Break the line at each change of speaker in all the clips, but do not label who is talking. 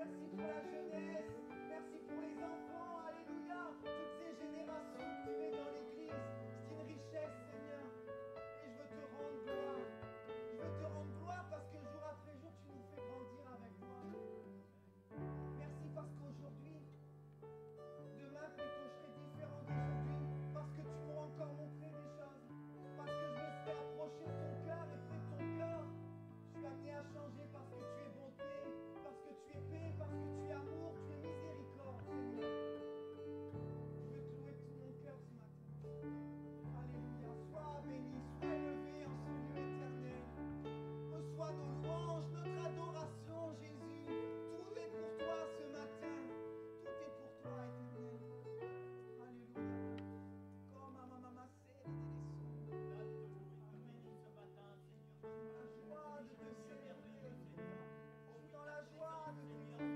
Merci pour la jeunesse. Merci pour les enfants. Alléluia. Toutes ces générations que tu mets dans l'église, c'est une richesse, Seigneur. Et je veux te rendre gloire. Je veux te rendre gloire parce que jour après jour, tu nous fais grandir avec toi. Merci parce qu'aujourd'hui, demain plutôt, je serai différent d'aujourd'hui. Parce que tu m'as encore montré des choses. Parce que je me serai approché de ton cœur et près de ton cœur. Je suis amené à changer parce que tu es bonté, parce que tu es paix, parce que tu es amour, tu es miséricorde, Seigneur. Je veux te louer de tout mon cœur ce matin. Alléluia. Sois béni, sois élevé en ce lieu éternel. Reçois nos louanges, notre adoration, Jésus. Tout est pour toi ce matin. Tout est pour toi, éternel. Alléluia. Comme à ma maman, c'est les délaissons. La joie de te servir. Je suis dans la joie de te servir.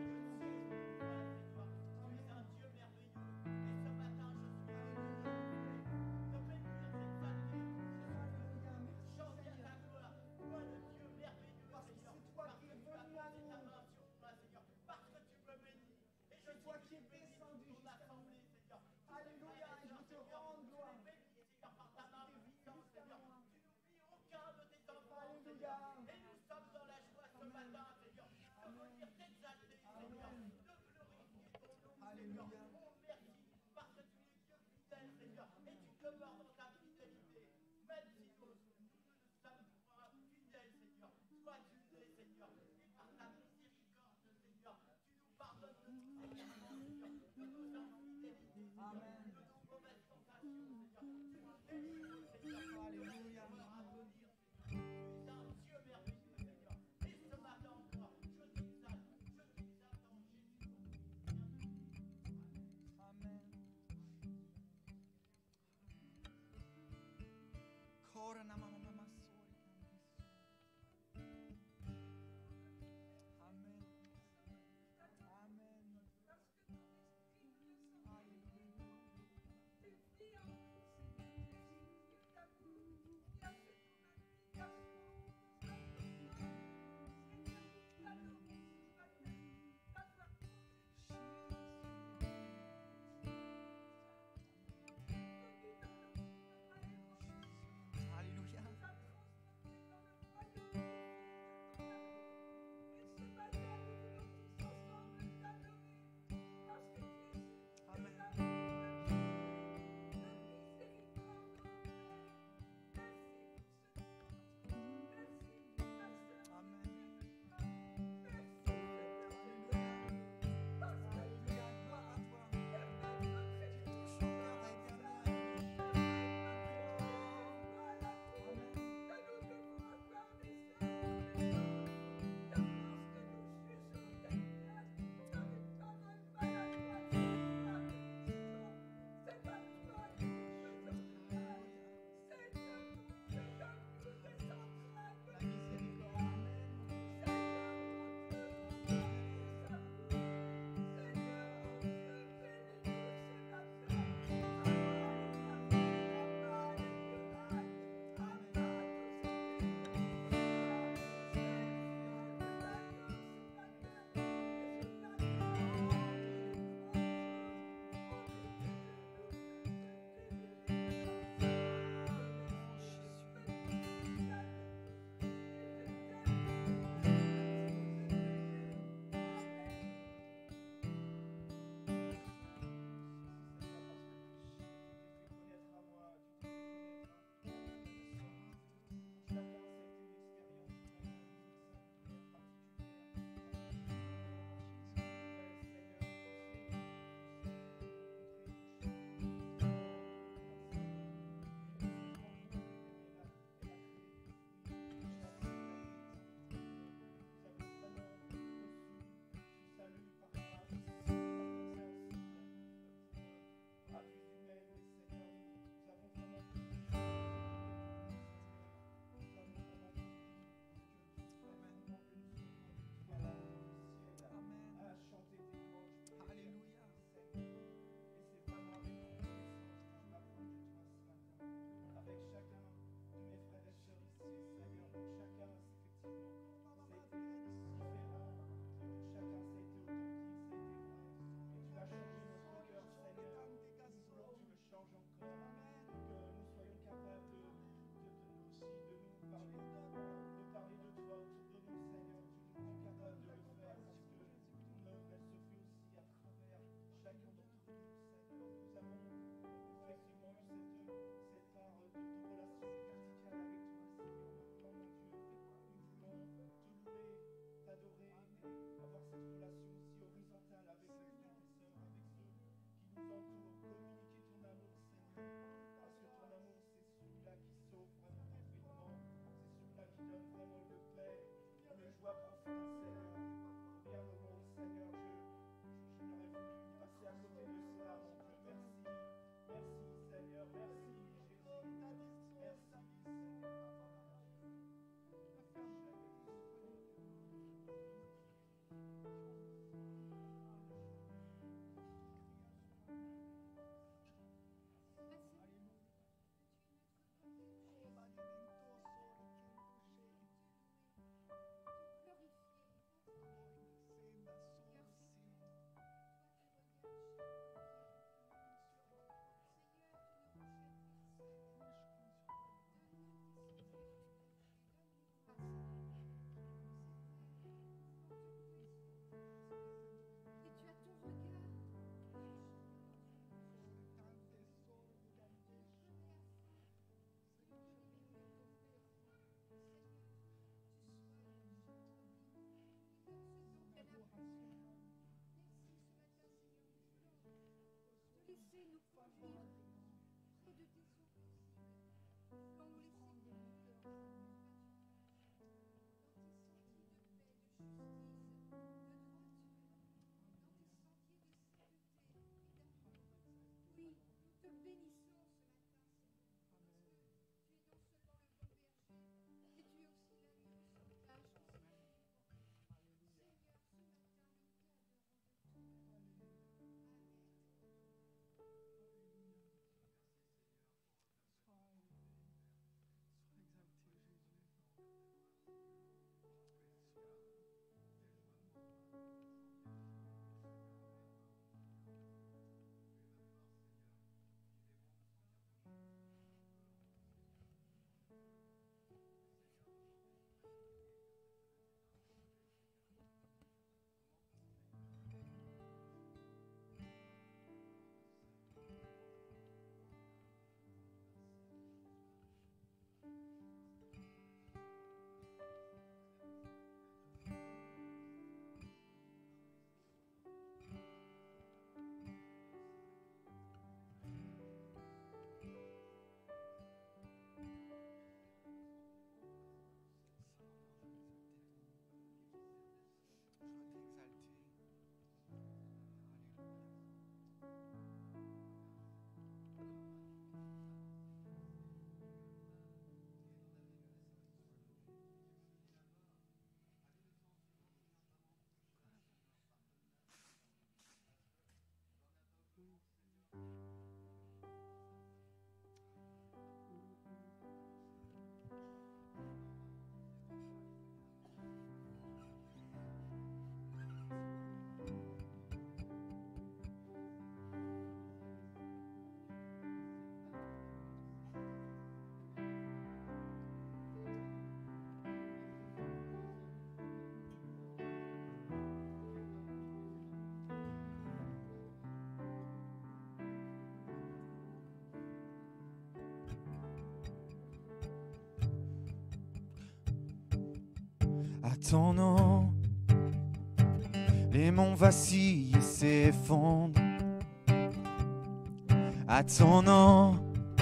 C'est toi qui es descendu jusqu'à nous. Alléluia, et je veux te rendre gloire. Alléluia.
Et nous sommes dans la joie ce matin, Seigneur, de venir t'exalter, Seigneur, de glorifier ton nom, Seigneur. Oh, merci, parce que tu es Dieu fidèle, Seigneur, et tu demeures dans ta fidélité. Même si nous ne sommes pas fidèles, Seigneur, sois fidèle, Seigneur, et par ta miséricorde, Seigneur, tu nous pardonnes de tous ces errements, Seigneur, de nos infidélités, Seigneur, de nos mauvaises tentations, Seigneur. Tu nous délivres, Seigneur.
Alléluia.
Tu es un Dieu merveilleux, Seigneur. Et ce matin encore, je t'exalte en Jésus.
Amen.
Laissez-nous conduire près de tes eaux paisibles. Nous laisser conduire dans tes sentiers de paix, de justice, de droiture, dans tes sentiers de sainteté et d'amour. Oui, nous te bénissons ce matin, Seigneur, parce que tu es non seulement le bon berger, mais tu es aussi l'agneau sans tache qui se livre. Seigneur, ce matin, nous t'adorons de tout cœur.
À ton nom, les monts vacillent et s'effondrent. À ton nom,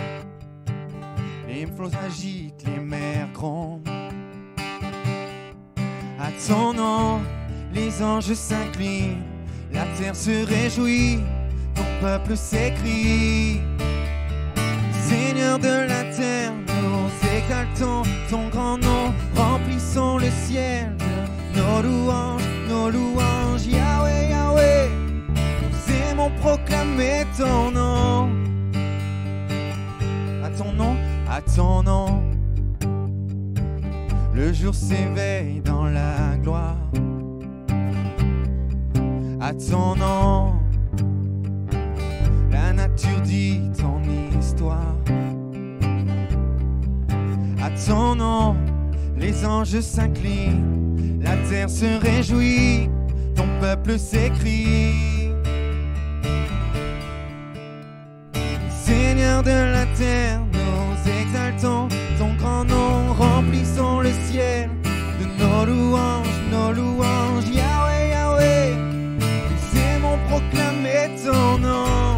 les flots agitent, les mers grondent. À ton nom, les anges s'inclinent, la terre se réjouit, ton peuple s'écrie. Seigneur de la terre, nous exaltons ton grand nom, remplissons le ciel de nos louanges, Yahweh, Yahweh, nous aimons proclamer ton nom. À ton nom, le jour s'éveille dans la gloire. À ton nom, la nature dit ton histoire. À ton nom, les anges s'inclinent, la terre se réjouit, ton peuple s'écrie. Seigneur de la terre, nous exaltons ton grand nom, remplissons le ciel de nos louanges, Yahweh, Yahweh, nous aimons proclamer ton nom.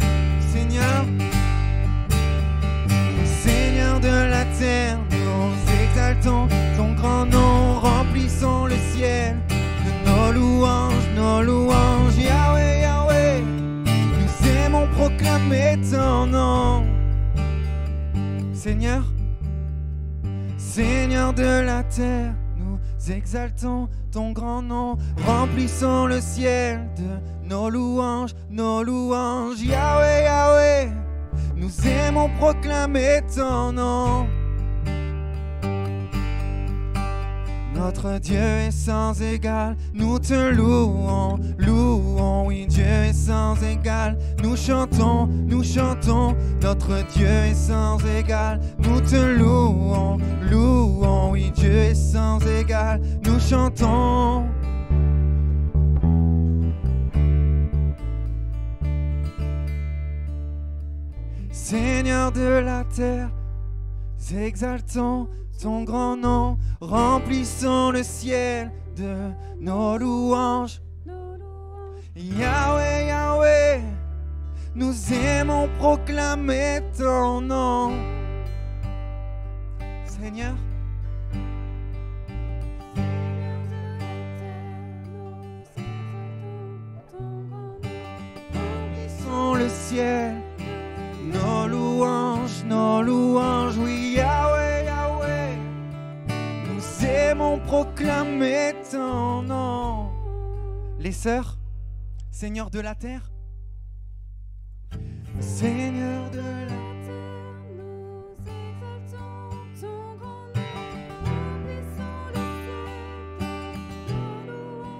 Seigneur de la terre, nous exaltons ton grand nom, remplissons le ciel
proclamer ton nom. Seigneur, Seigneur de la terre, nous exaltons ton grand nom. Remplissons le ciel de nos louanges, Yahweh, Yahweh, nous aimons proclamer ton nom. Notre Dieu est sans égal, nous te louons, oui, Dieu est sans égal. Nous chantons, notre Dieu est sans égal. Nous te louons, oui, Dieu est sans égal. Nous chantons. Seigneur de la terre, exaltons ton grand nom, remplissons le ciel de nos louanges. Yahweh, Yahweh, nous aimons proclamer ton nom. Seigneur, remplissons le ciel, nos louanges, oui, Yahweh, Yahweh, nous aimons proclamer ton nom. Les sœurs, Seigneur de la terre, Seigneur de la terre, nous exaltons ton grand nom, remplissons le ciel de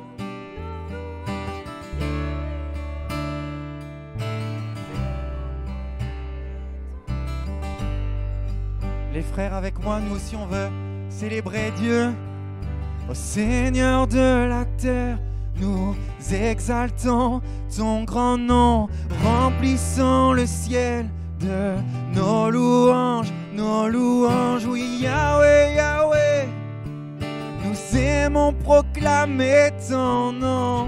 nos louanges. Les frères, avec moi, nous aussi on veut célébrer Dieu. Ô Seigneur de la terre, nous exaltons ton grand nom, remplissons le ciel de nos louanges, oui, Yahweh, Yahweh, nous aimons proclamer ton nom.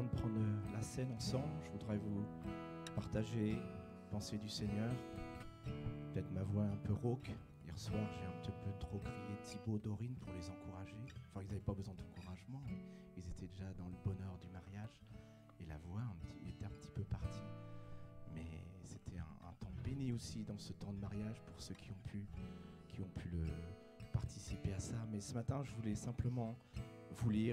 de prendre la scène ensemble, je voudrais vous partager une pensée du Seigneur. Peut-être ma voix un peu rauque. Hier soir, j'ai un petit peu trop crié Thibaut, Dorine pour les encourager. Enfin, ils n'avaient pas besoin d'encouragement, mais ils étaient déjà dans le bonheur du mariage. Et la voix était un petit peu partie. Mais c'était un temps béni aussi dans ce temps de mariage pour ceux qui ont pu participer à ça. Mais ce matin, je voulais simplement vous lire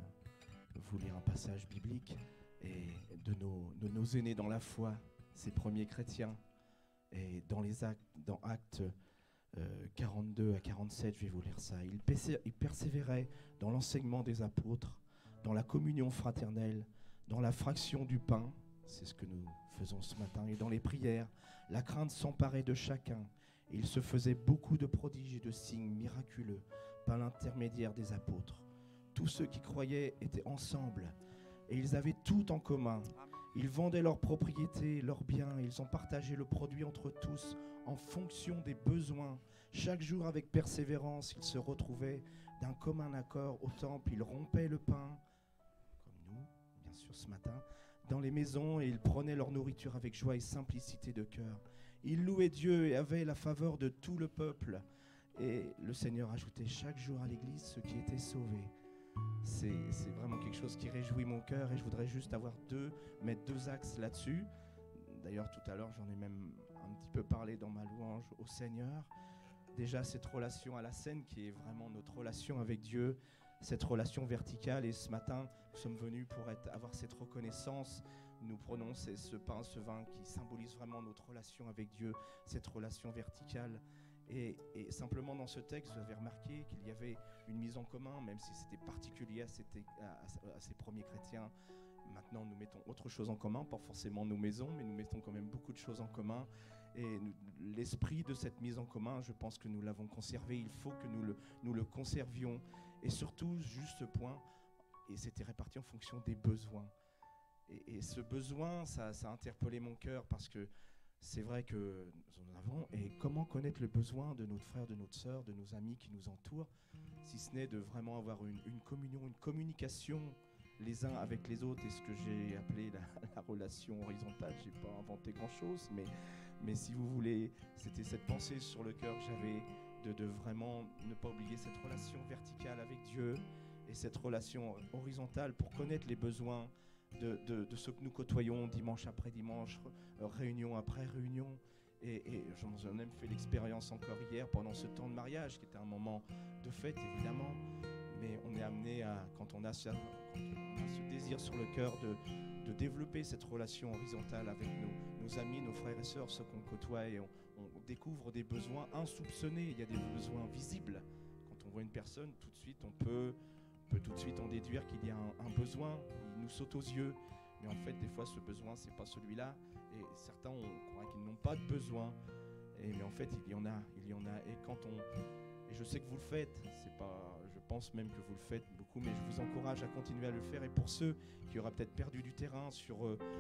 un passage biblique et de nos aînés dans la foi, ces premiers chrétiens. Et dans Actes 42 à 47, je vais vous lire ça. Ils persévéraient dans l'enseignement des apôtres, dans la communion fraternelle, dans la fraction du pain, c'est ce que nous faisons ce matin, et dans les prières. La crainte s'emparait de chacun. Et il se faisait beaucoup de prodiges et de signes miraculeux par l'intermédiaire des apôtres. Tous ceux qui croyaient étaient ensemble et ils avaient tout en commun. Ils vendaient leurs propriétés, leurs biens, ils en partageaient le produit entre tous en fonction des besoins. Chaque jour avec persévérance, ils se retrouvaient d'un commun accord au temple. Ils rompaient le pain, comme nous, bien sûr ce matin, dans les maisons et ils prenaient leur nourriture avec joie et simplicité de cœur. Ils louaient Dieu et avaient la faveur de tout le peuple. Et le Seigneur ajoutait chaque jour à l'église ceux qui étaient sauvés. C'est vraiment quelque chose qui réjouit mon cœur et je voudrais juste mettre deux axes là-dessus. D'ailleurs, tout à l'heure, j'en ai même un petit peu parlé dans ma louange au Seigneur. Déjà, cette relation à la scène qui est vraiment notre relation avec Dieu, cette relation verticale. Et ce matin, nous sommes venus pour avoir cette reconnaissance. Nous prenons ce pain, ce vin qui symbolise vraiment notre relation avec Dieu, cette relation verticale. Et simplement dans ce texte, vous avez remarqué qu'il y avait une mise en commun, même si c'était particulier à ces premiers chrétiens. Maintenant, nous mettons autre chose en commun, pas forcément nos maisons, mais nous mettons quand même beaucoup de choses en commun. Et l'esprit de cette mise en commun, je pense que nous l'avons conservé. Il faut que nous le conservions. Et surtout, juste ce point, et c'était réparti en fonction des besoins. Et ce besoin, ça a interpellé mon cœur parce que c'est vrai que nous en avons. Et comment connaître le besoin de notre frère, de notre sœur, de nos amis qui nous entourent, si ce n'est de vraiment avoir une communion, une communication les uns avec les autres, et ce que j'ai appelé la relation horizontale. Je n'ai pas inventé grand-chose, mais si vous voulez, c'était cette pensée sur le cœur que j'avais de vraiment ne pas oublier cette relation verticale avec Dieu et cette relation horizontale pour connaître les besoins de ceux que nous côtoyons dimanche après dimanche, réunion après réunion. Et j'en ai même fait l'expérience encore hier pendant ce temps de mariage, qui était un moment de fête évidemment, mais on est amené à, quand on a ce désir sur le cœur de développer cette relation horizontale avec nos amis, nos frères et sœurs, ceux qu'on côtoie, et on découvre des besoins insoupçonnés. Il y a des besoins visibles. Quand on voit une personne, tout de suite on peut tout de suite en déduire qu'il y a un besoin, il nous saute aux yeux, mais en fait des fois ce besoin c'est pas celui-là, et certains on croit qu'ils n'ont pas de besoin, mais en fait il y en a, et je sais que vous le faites, je pense même que vous le faites beaucoup, mais je vous encourage à continuer à le faire. Et pour ceux qui auraient peut-être perdu du terrain sur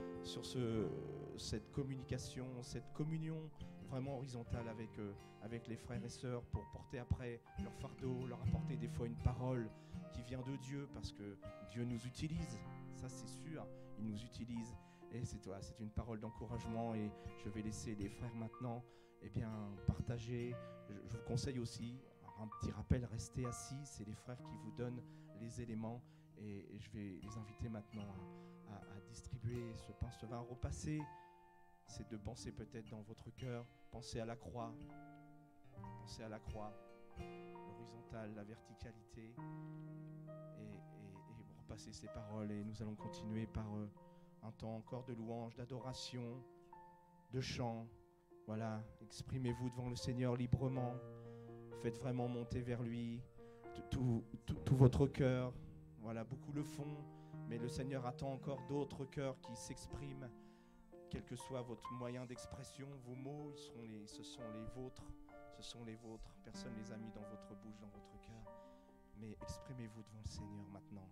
cette communication, cette communion vraiment horizontale avec les frères et sœurs, pour porter après leur fardeau, leur apporter des fois une parole qui vient de Dieu, parce que Dieu nous utilise, ça c'est sûr, il nous utilise, et c'est une parole d'encouragement. Et je vais laisser les frères maintenant partager. Je vous conseille aussi un petit rappel, restez assis, c'est les frères qui vous donnent les éléments, et je vais les inviter maintenant à distribuer ce pain, ce vin. Repasser, c'est de penser peut-être dans votre cœur, pensez à la croix, l'horizontale, la verticalité, et repasser ces paroles. Et nous allons continuer par un temps encore de louange, d'adoration, de chant. Voilà, exprimez-vous devant le Seigneur librement. Faites vraiment monter vers lui tout votre cœur. Voilà, beaucoup le font, mais le Seigneur attend encore d'autres cœurs qui s'expriment. Quel que soit votre moyen d'expression, vos mots, ce sont les vôtres. Personne ne les a mis dans votre bouche, dans votre cœur. Mais exprimez-vous devant le Seigneur maintenant.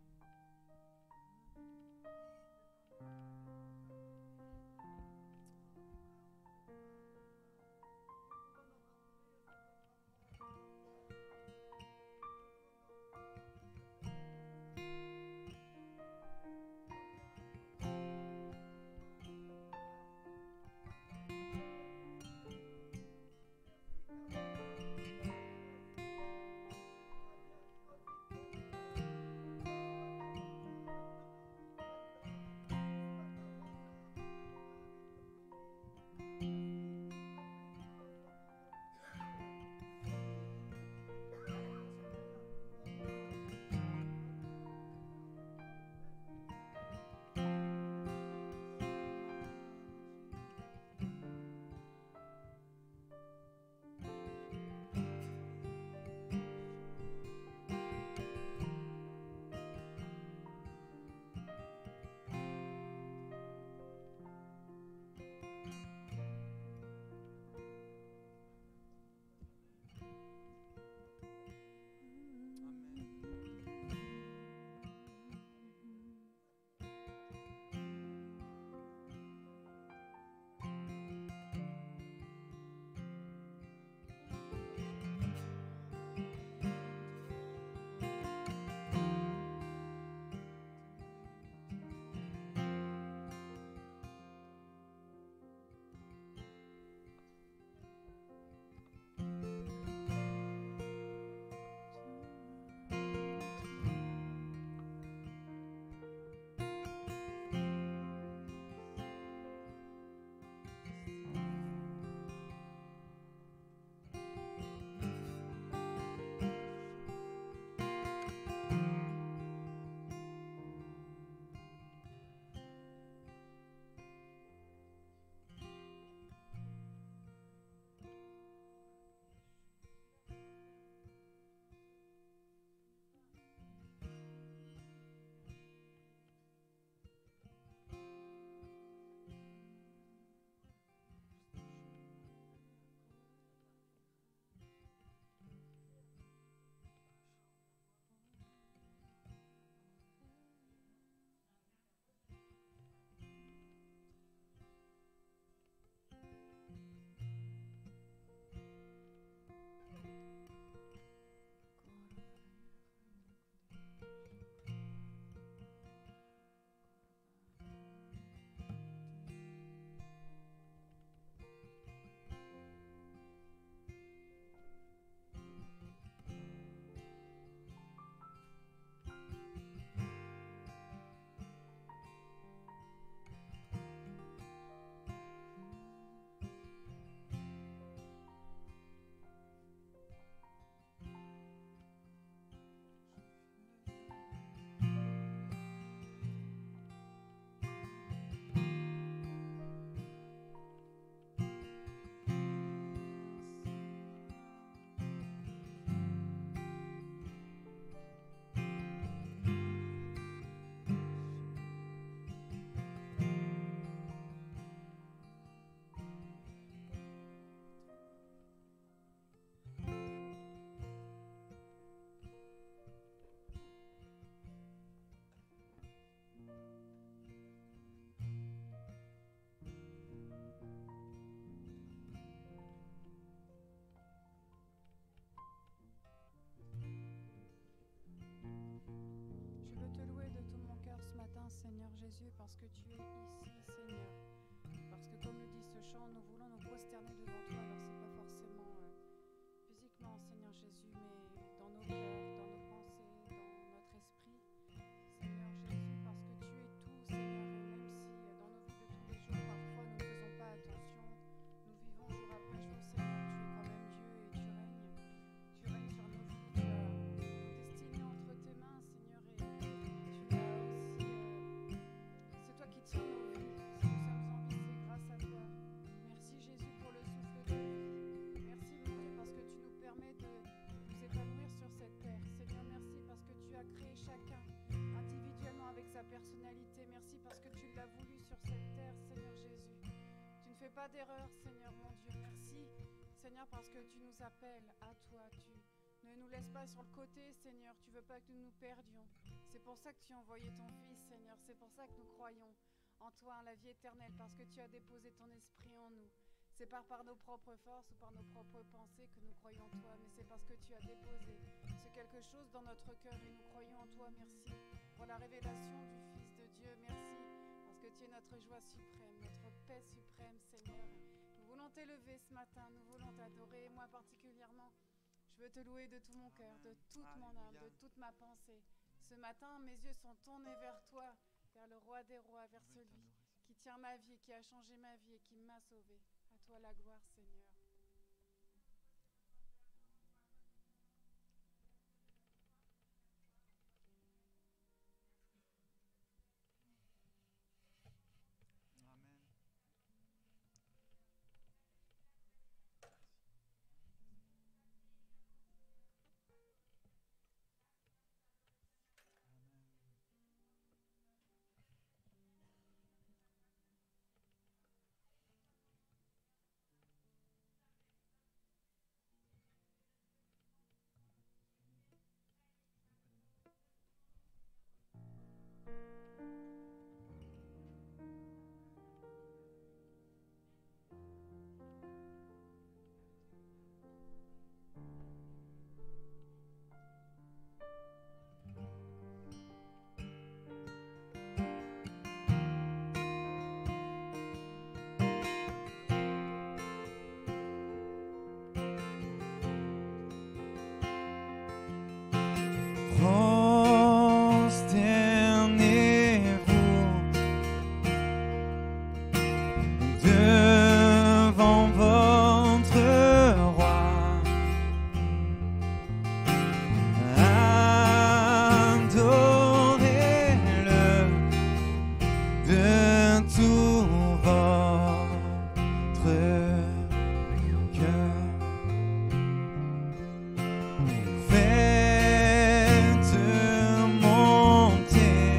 Dieu, parce que tu es ici, Seigneur. Parce que comme le dit ce chant, nous voulons nous prosterner devant toi. Alors c'est pas forcément physiquement, Seigneur Jésus, mais dans nos cœurs, dans nos pensées, dans notre esprit. Seigneur Jésus, parce que tu es tout, Seigneur, et même si dans nos vies de tous les jours, parfois nous ne faisons pas attention, nous vivons jour après jour, Seigneur, tu es quand même Dieu et tu règnes. Tu règnes sur nos vies, tu as nos destinées entre tes mains, Seigneur, et tu as aussi, c'est toi qui tiens nos vies. Si nous sommes en vie, c'est grâce à toi. Merci Jésus pour le souffle de vie. Merci mon Dieu parce que tu nous permets de nous épanouir sur cette terre. Seigneur, merci parce que tu as créé chacun individuellement avec sa personnalité. Merci parce que tu l'as voulu sur cette terre, Seigneur Jésus. Tu ne fais pas d'erreur, Seigneur mon Dieu. Merci, Seigneur, parce que tu nous appelles à toi. Tu ne nous laisses pas sur le côté, Seigneur. Tu veux pas que nous nous perdions. C'est pour ça que tu as envoyé ton Fils, Seigneur. C'est pour ça que nous croyons en toi, en la vie éternelle, parce que tu as déposé ton esprit en nous. C'est pas par nos propres forces ou par nos propres pensées que nous croyons en toi, mais c'est parce que tu as déposé ce quelque chose dans notre cœur et nous croyons en toi. Merci pour la révélation du Fils de Dieu. Merci parce que tu es notre joie suprême, notre paix suprême, Seigneur. Nous voulons t'élever ce matin, nous voulons t'adorer. Moi particulièrement, je veux te louer de tout mon cœur, de toute mon âme, de toute ma pensée. Ce matin, mes yeux sont tournés vers toi, vers le roi des rois, vers celui qui tient ma vie, qui a changé ma vie et qui m'a sauvée. À toi la gloire, Seigneur.
Amen. Prosternez-vous devant votre roi. Adorez-le de tout votre cœur. Faites monter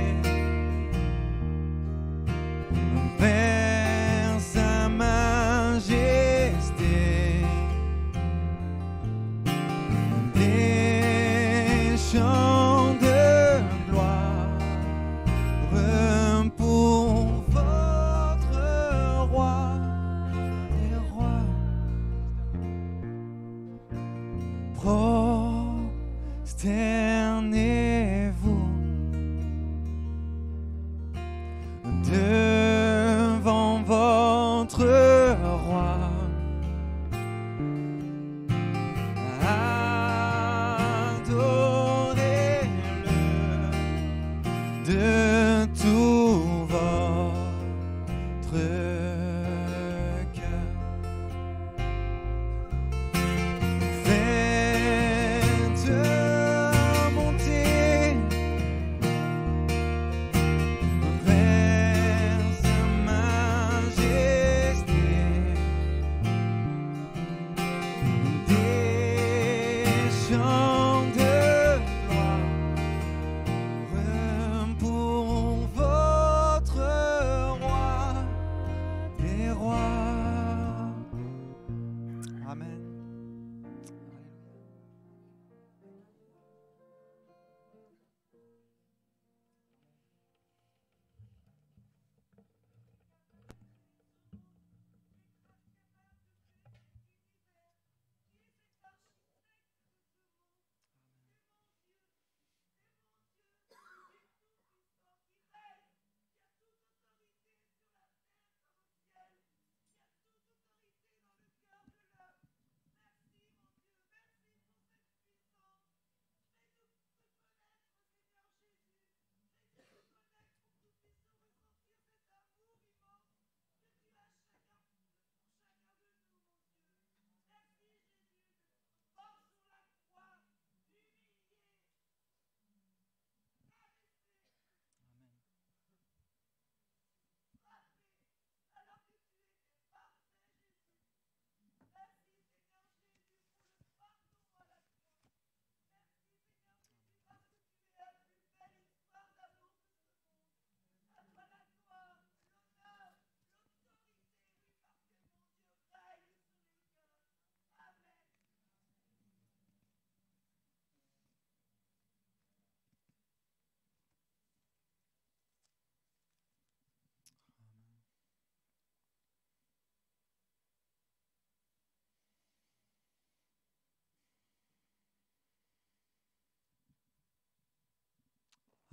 vers sa majesté des chants de gloire pour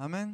Amen.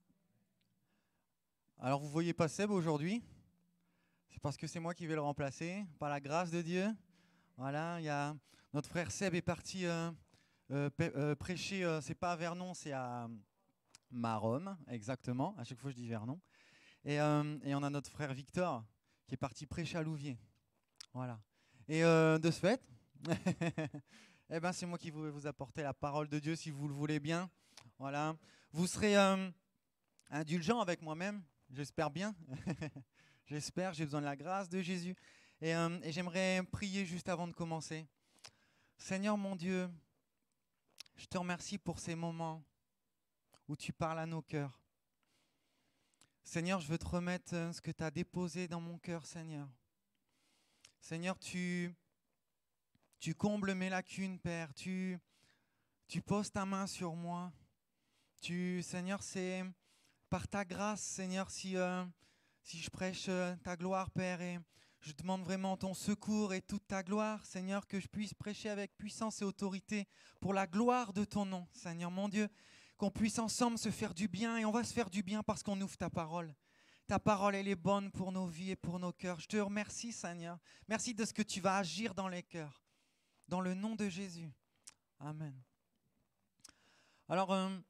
Alors vous ne voyez pas Seb aujourd'hui, c'est parce que c'est moi qui vais le remplacer, par la grâce de Dieu. Voilà, il y a notre frère Seb est parti prêcher, c'est pas à Vernon, c'est à Maromme, exactement. À chaque fois je dis Vernon. Et on a notre frère Victor qui est parti prêcher à Louviers. Voilà. Et de ce fait, eh ben, c'est moi qui vais vous apporter la parole de Dieu si vous le voulez bien. Voilà. Vous serez indulgent avec moi-même, j'espère bien. J'espère, j'ai besoin de la grâce de Jésus. Et j'aimerais prier juste avant de commencer. Seigneur mon Dieu, je te remercie pour ces moments où tu parles à nos cœurs. Seigneur, je veux te remettre ce que tu as déposé dans mon cœur, Seigneur. Seigneur, tu combles mes lacunes, Père. Tu poses ta main sur moi. Seigneur, c'est par ta grâce, Seigneur, si je prêche ta gloire, Père, et je demande vraiment ton secours et toute ta gloire, Seigneur, que je puisse prêcher avec puissance et autorité pour la gloire de ton nom, Seigneur mon Dieu, qu'on puisse ensemble se faire du bien, et on va se faire du bien parce qu'on ouvre ta parole. Ta parole, elle est bonne pour nos vies et pour nos cœurs. Je te remercie, Seigneur. Merci de ce que tu vas agir dans les cœurs. Dans le nom de Jésus. Amen. Alors,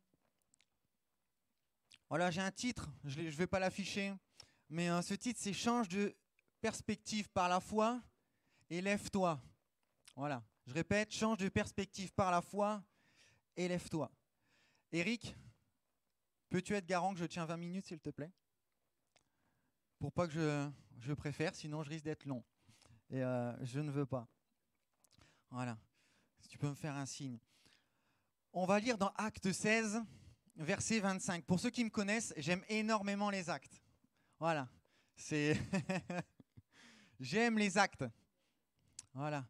voilà, j'ai un titre. Je ne vais pas l'afficher. Mais ce titre, c'est « Change de perspective par la foi et lève-toi ». Voilà. Je répète, change de perspective par la foi et lève-toi. Eric, peux-tu être garant que je tiens 20 minutes, s'il te plaît ? Pour pas que je préfère, sinon je risque d'être long. Et je ne veux pas. Voilà. Si tu peux me faire un signe. On va lire dans Actes 16, verset 25. Pour ceux qui me connaissent, j'aime énormément les actes. Voilà. C'est j'aime les actes. Voilà.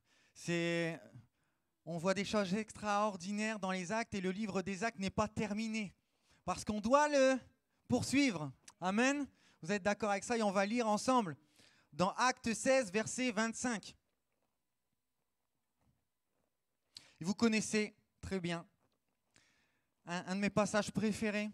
On voit des choses extraordinaires dans les actes et le livre des actes n'est pas terminé. Parce qu'on doit le poursuivre. Amen. Vous êtes d'accord avec ça et on va lire ensemble dans Actes 16, verset 25. Vous connaissez très bien un de mes passages préférés.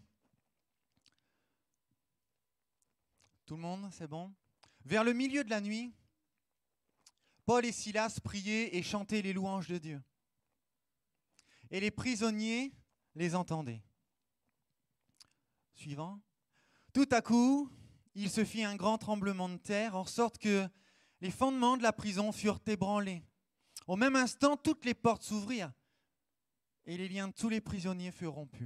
Tout le monde, c'est bon ? Vers le milieu de la nuit, Paul et Silas priaient et chantaient les louanges de Dieu. Et les prisonniers les entendaient. Suivant. Tout à coup, il se fit un grand tremblement de terre, en sorte que les fondements de la prison furent ébranlés. Au même instant, toutes les portes s'ouvrirent et les liens de tous les prisonniers furent rompus.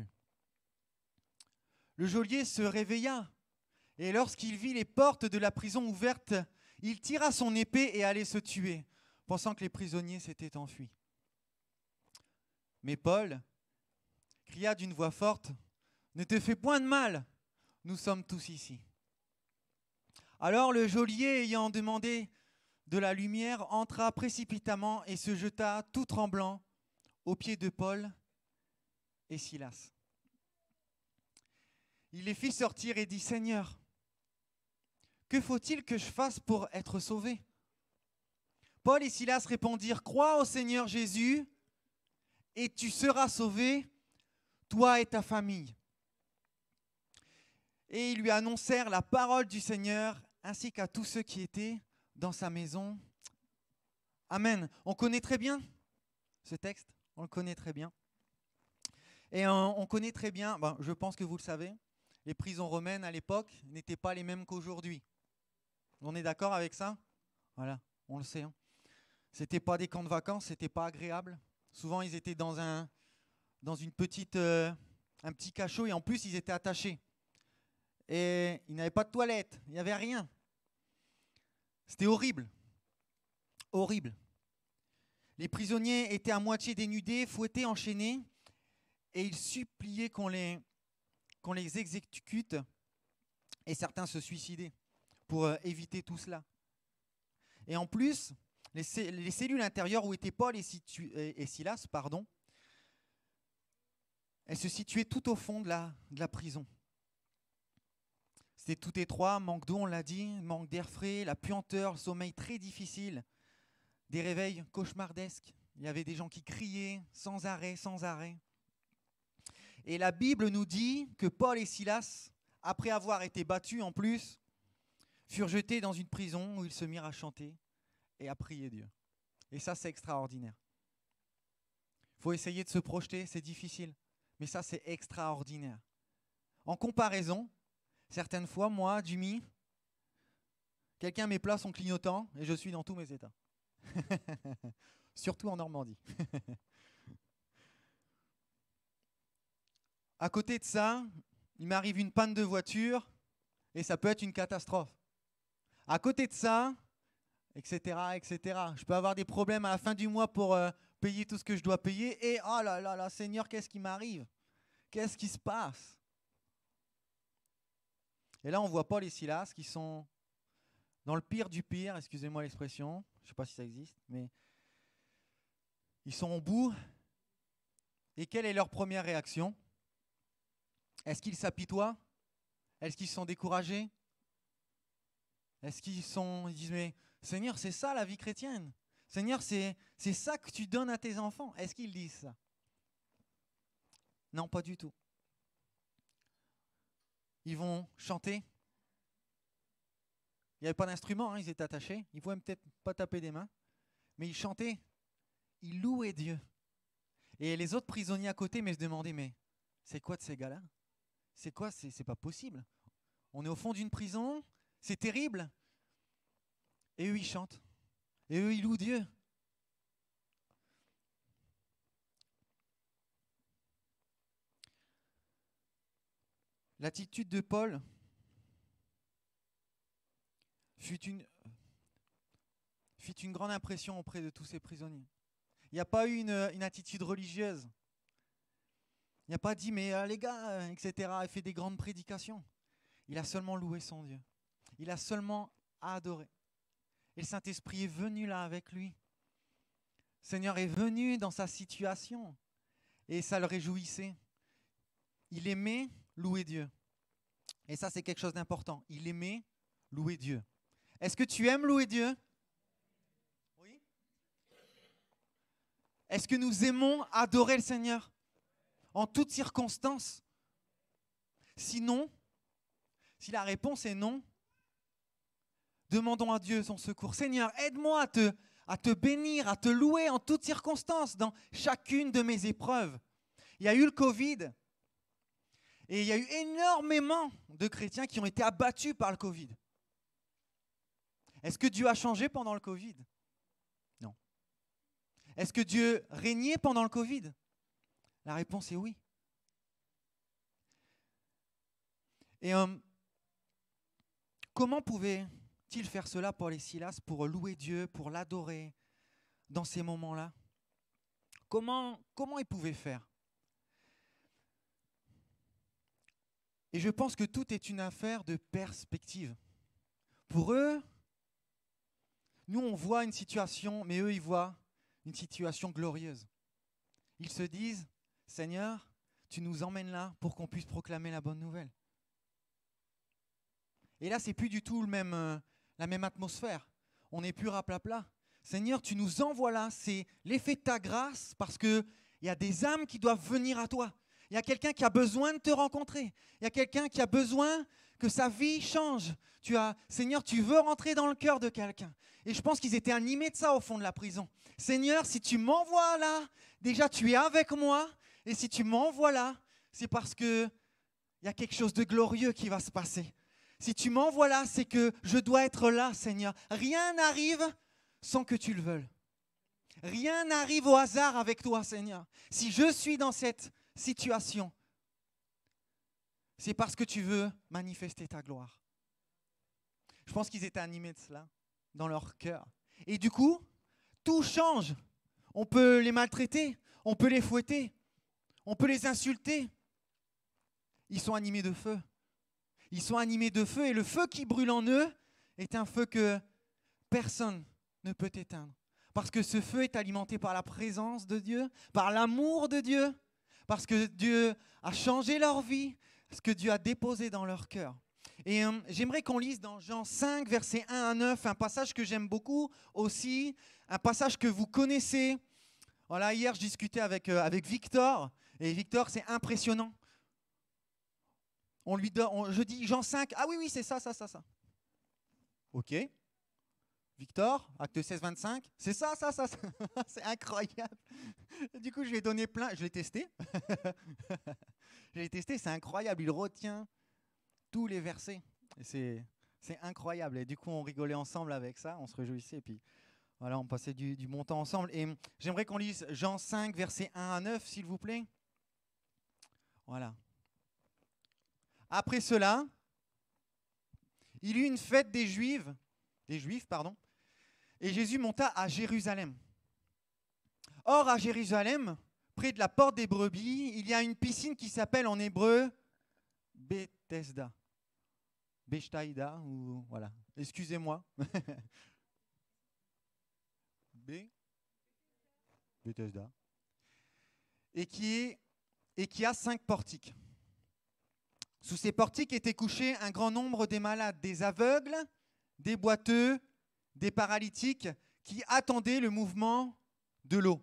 Le geôlier se réveilla et lorsqu'il vit les portes de la prison ouvertes, il tira son épée et allait se tuer, pensant que les prisonniers s'étaient enfuis. Mais Paul cria d'une voix forte, « Ne te fais point de mal, nous sommes tous ici. » Alors le geôlier, ayant demandé de la lumière, entra précipitamment et se jeta tout tremblant aux pieds de Paul et Silas. Il les fit sortir et dit, « Seigneur, que faut-il que je fasse pour être sauvé ?» Paul et Silas répondirent, « Crois au Seigneur Jésus et tu seras sauvé, toi et ta famille. » Et ils lui annoncèrent la parole du Seigneur ainsi qu'à tous ceux qui étaient dans sa maison. Amen. On connaît très bien ce texte, on le connaît très bien. Et on connaît très bien, je pense que vous le savez, les prisons romaines à l'époque n'étaient pas les mêmes qu'aujourd'hui. On est d'accord avec ça ? Voilà, on le sait. C'était pas des camps de vacances, c'était pas agréable. Souvent, ils étaient dans un petit cachot et en plus, ils étaient attachés. Et ils n'avaient pas de toilette, il n'y avait rien. C'était horrible. Horrible. Les prisonniers étaient à moitié dénudés, fouettés, enchaînés, et ils suppliaient qu'on les exécute, et certains se suicidaient pour éviter tout cela. Et en plus, les cellules intérieures où étaient Paul et Silas, elles se situaient tout au fond de la prison. C'était tout étroit, manque d'eau, on l'a dit, manque d'air frais, la puanteur, le sommeil très difficile, des réveils cauchemardesques. Il y avait des gens qui criaient sans arrêt. Et la Bible nous dit que Paul et Silas, après avoir été battus en plus, furent jetés dans une prison où ils se mirent à chanter et à prier Dieu. Et ça, c'est extraordinaire. Il faut essayer de se projeter, c'est difficile. Mais ça, c'est extraordinaire. En comparaison, certaines fois, moi, Jimmy, quelqu'un met plat son clignotant et je suis dans tous mes états. Surtout en Normandie. À côté de ça, il m'arrive une panne de voiture et ça peut être une catastrophe. À côté de ça, etc., etc. Je peux avoir des problèmes à la fin du mois pour payer tout ce que je dois payer et oh là là là, Seigneur, qu'est-ce qui m'arrive? Qu'est-ce qui se passe? Et là, on voit Paul et Silas qui sont dans le pire du pire, excusez-moi l'expression, je ne sais pas si ça existe, mais ils sont au bout. Et quelle est leur première réaction? Est-ce qu'ils s'apitoient? Est-ce qu'ils sont découragés? Est-ce qu'ils disent, mais Seigneur, c'est ça la vie chrétienne? Seigneur, c'est ça que tu donnes à tes enfants? Est-ce qu'ils disent ça? Non, pas du tout. Ils vont chanter. Il n'y avait pas d'instrument, hein, ils étaient attachés. Ils ne pouvaient peut-être pas taper des mains. Mais ils chantaient. Ils louaient Dieu. Et les autres prisonniers à côté se demandaient, mais c'est quoi de ces gars-là? C'est quoi? C'est pas possible. On est au fond d'une prison, c'est terrible. Et eux, ils chantent. Et eux, ils louent Dieu. L'attitude de Paul fit une grande impression auprès de tous ces prisonniers. Il n'y a pas eu une attitude religieuse. Il n'a pas dit, mais les gars, etc., il fait des grandes prédications. Il a seulement loué son Dieu. Il a seulement adoré. Et le Saint-Esprit est venu là avec lui. Le Seigneur est venu dans sa situation. Et ça le réjouissait. Il aimait louer Dieu. Et ça, c'est quelque chose d'important. Il aimait louer Dieu. Est-ce que tu aimes louer Dieu? Oui. Est-ce que nous aimons adorer le Seigneur en toutes circonstances? Sinon, si la réponse est non, demandons à Dieu son secours. Seigneur, aide-moi à te bénir, à te louer en toutes circonstances, dans chacune de mes épreuves. Il y a eu le Covid et il y a eu énormément de chrétiens qui ont été abattus par le Covid. Est-ce que Dieu a changé pendant le Covid? Non. Est-ce que Dieu régnait pendant le Covid? La réponse est oui. Et comment pouvaient-ils faire cela, Paul et Silas, pour louer Dieu, pour l'adorer dans ces moments-là? Comment ils pouvaient faire? Et je pense que tout est une affaire de perspective. Pour eux, nous on voit une situation, mais eux ils voient une situation glorieuse. Ils se disent, Seigneur, tu nous emmènes là pour qu'on puisse proclamer la bonne nouvelle. Et là, c'est plus du tout la même atmosphère. On n'est plus raplapla. Seigneur, tu nous envoies là, c'est l'effet de ta grâce parce qu'il y a des âmes qui doivent venir à toi. Il y a quelqu'un qui a besoin de te rencontrer. Il y a quelqu'un qui a besoin que sa vie change. Seigneur, tu veux rentrer dans le cœur de quelqu'un. Et je pense qu'ils étaient animés de ça au fond de la prison. Seigneur, si tu m'envoies là, déjà tu es avec moi. Et si tu m'envoies là, c'est parce qu'il y a quelque chose de glorieux qui va se passer. Si tu m'envoies là, c'est que je dois être là, Seigneur. Rien n'arrive sans que tu le veuilles. Rien n'arrive au hasard avec toi, Seigneur. Si je suis dans cette situation, c'est parce que tu veux manifester ta gloire. Je pense qu'ils étaient animés de cela dans leur cœur. Et du coup, tout change. On peut les maltraiter, on peut les fouetter, on peut les insulter. Ils sont animés de feu. Ils sont animés de feu et le feu qui brûle en eux est un feu que personne ne peut éteindre. Parce que ce feu est alimenté par la présence de Dieu, par l'amour de Dieu, parce que Dieu a changé leur vie, ce que Dieu a déposé dans leur cœur. Et j'aimerais qu'on lise dans Jean 5, versets 1 à 9, un passage que j'aime beaucoup aussi, un passage que vous connaissez. Voilà, hier, je discutais avec Victor Et Victor, c'est impressionnant. Je dis Jean 5, ah oui, oui, c'est ça. Ok. Victor, acte 16, 25, c'est ça. C'est incroyable. Du coup, je lui ai donné plein, je l'ai testé. C'est incroyable. Il retient tous les versets. Et c'est incroyable. Et du coup, on rigolait ensemble avec ça, on se réjouissait. Et puis, voilà, on passait du bon temps ensemble. Et j'aimerais qu'on lise Jean 5, versets 1 à 9, s'il vous plaît. Voilà. Après cela, il y eut une fête des Juifs, et Jésus monta à Jérusalem. Or, à Jérusalem, près de la porte des brebis, il y a une piscine qui s'appelle en hébreu Bethesda. Bethsaïda, ou voilà. Excusez-moi. Bethesda. Et qui a 5 portiques. Sous ces portiques étaient couchés un grand nombre des malades, des aveugles, des boiteux, des paralytiques, qui attendaient le mouvement de l'eau.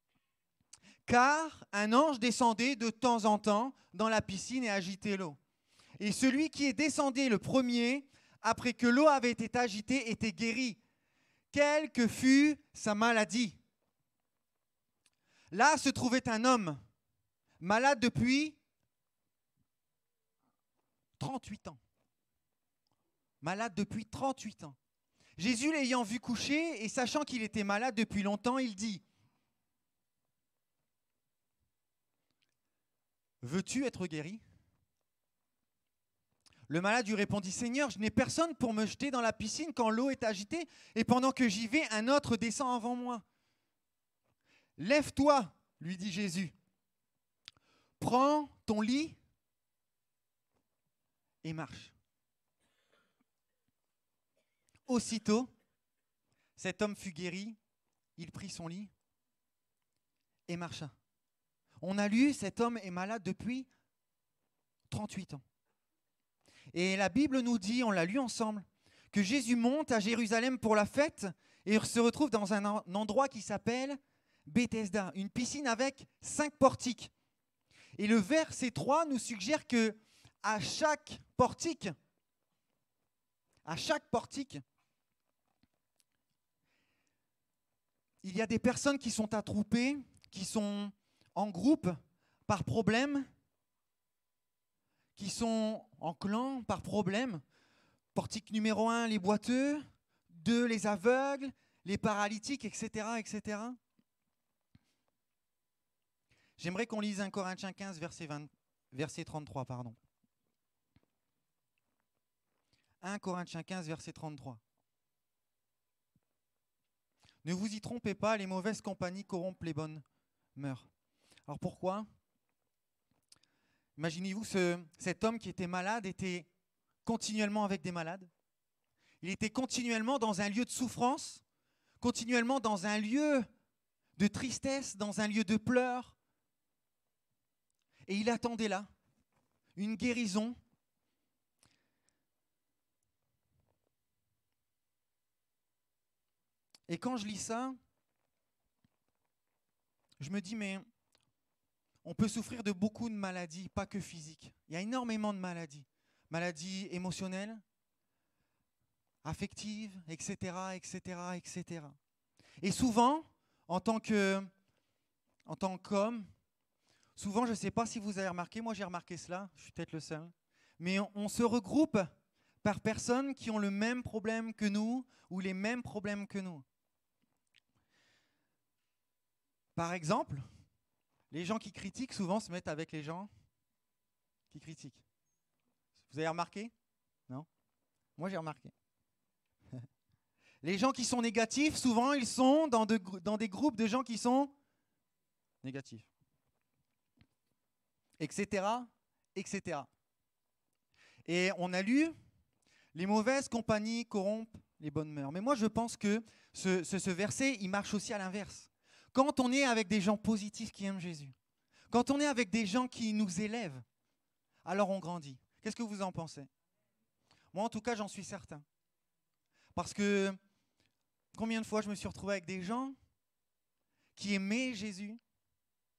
Car un ange descendait de temps en temps dans la piscine et agitait l'eau. Et celui qui est descendu le premier, après que l'eau avait été agitée, était guéri, quelle que fût sa maladie. Là se trouvait un homme, malade depuis 38 ans. Malade depuis 38 ans. Jésus l'ayant vu coucher et sachant qu'il était malade depuis longtemps, il dit : « Veux-tu être guéri ? » Le malade lui répondit : « Seigneur, je n'ai personne pour me jeter dans la piscine quand l'eau est agitée, et pendant que j'y vais, un autre descend avant moi. » « Lève-toi, lui dit Jésus, prends ton lit et marche. » Aussitôt, cet homme fut guéri, il prit son lit et marcha. On a lu, cet homme est malade depuis 38 ans. Et la Bible nous dit, on l'a lu ensemble, que Jésus monte à Jérusalem pour la fête et se retrouve dans un endroit qui s'appelle Bethesda, une piscine avec 5 portiques. Et le verset 3 nous suggère que à chaque portique, il y a des personnes qui sont attroupées, qui sont en groupe par problème, qui sont en clan par problème. Portique numéro 1, les boiteux, 2, les aveugles, les paralytiques, etc., etc. J'aimerais qu'on lise 1 Corinthiens 15, verset 33. 1 Corinthiens 15, verset 33. Ne vous y trompez pas, les mauvaises compagnies corrompent les bonnes mœurs. Alors pourquoi ? Imaginez-vous, cet homme qui était malade était continuellement avec des malades. Il était continuellement dans un lieu de souffrance, continuellement dans un lieu de tristesse, dans un lieu de pleurs. Et il attendait là une guérison. Et quand je lis ça, je me dis, mais on peut souffrir de beaucoup de maladies, pas que physiques. Il y a énormément de maladies. Maladies émotionnelles, affectives, etc., etc., etc. Et souvent, en tant qu'homme, souvent, je ne sais pas si vous avez remarqué, moi j'ai remarqué cela, je suis peut-être le seul, mais on se regroupe par personnes qui ont le même problème que nous ou les mêmes problèmes que nous. Par exemple, les gens qui critiquent souvent se mettent avec les gens qui critiquent. Vous avez remarqué ? Non ? Moi j'ai remarqué. Les gens qui sont négatifs, souvent ils sont dans des groupes de gens qui sont négatifs. Etc., etc. Et on a lu, les mauvaises compagnies corrompent les bonnes mœurs. Mais moi je pense que ce verset, il marche aussi à l'inverse. Quand on est avec des gens positifs qui aiment Jésus, quand on est avec des gens qui nous élèvent, alors on grandit. Qu'est-ce que vous en pensez ? Moi, en tout cas, j'en suis certain. Parce que combien de fois je me suis retrouvé avec des gens qui aimaient Jésus,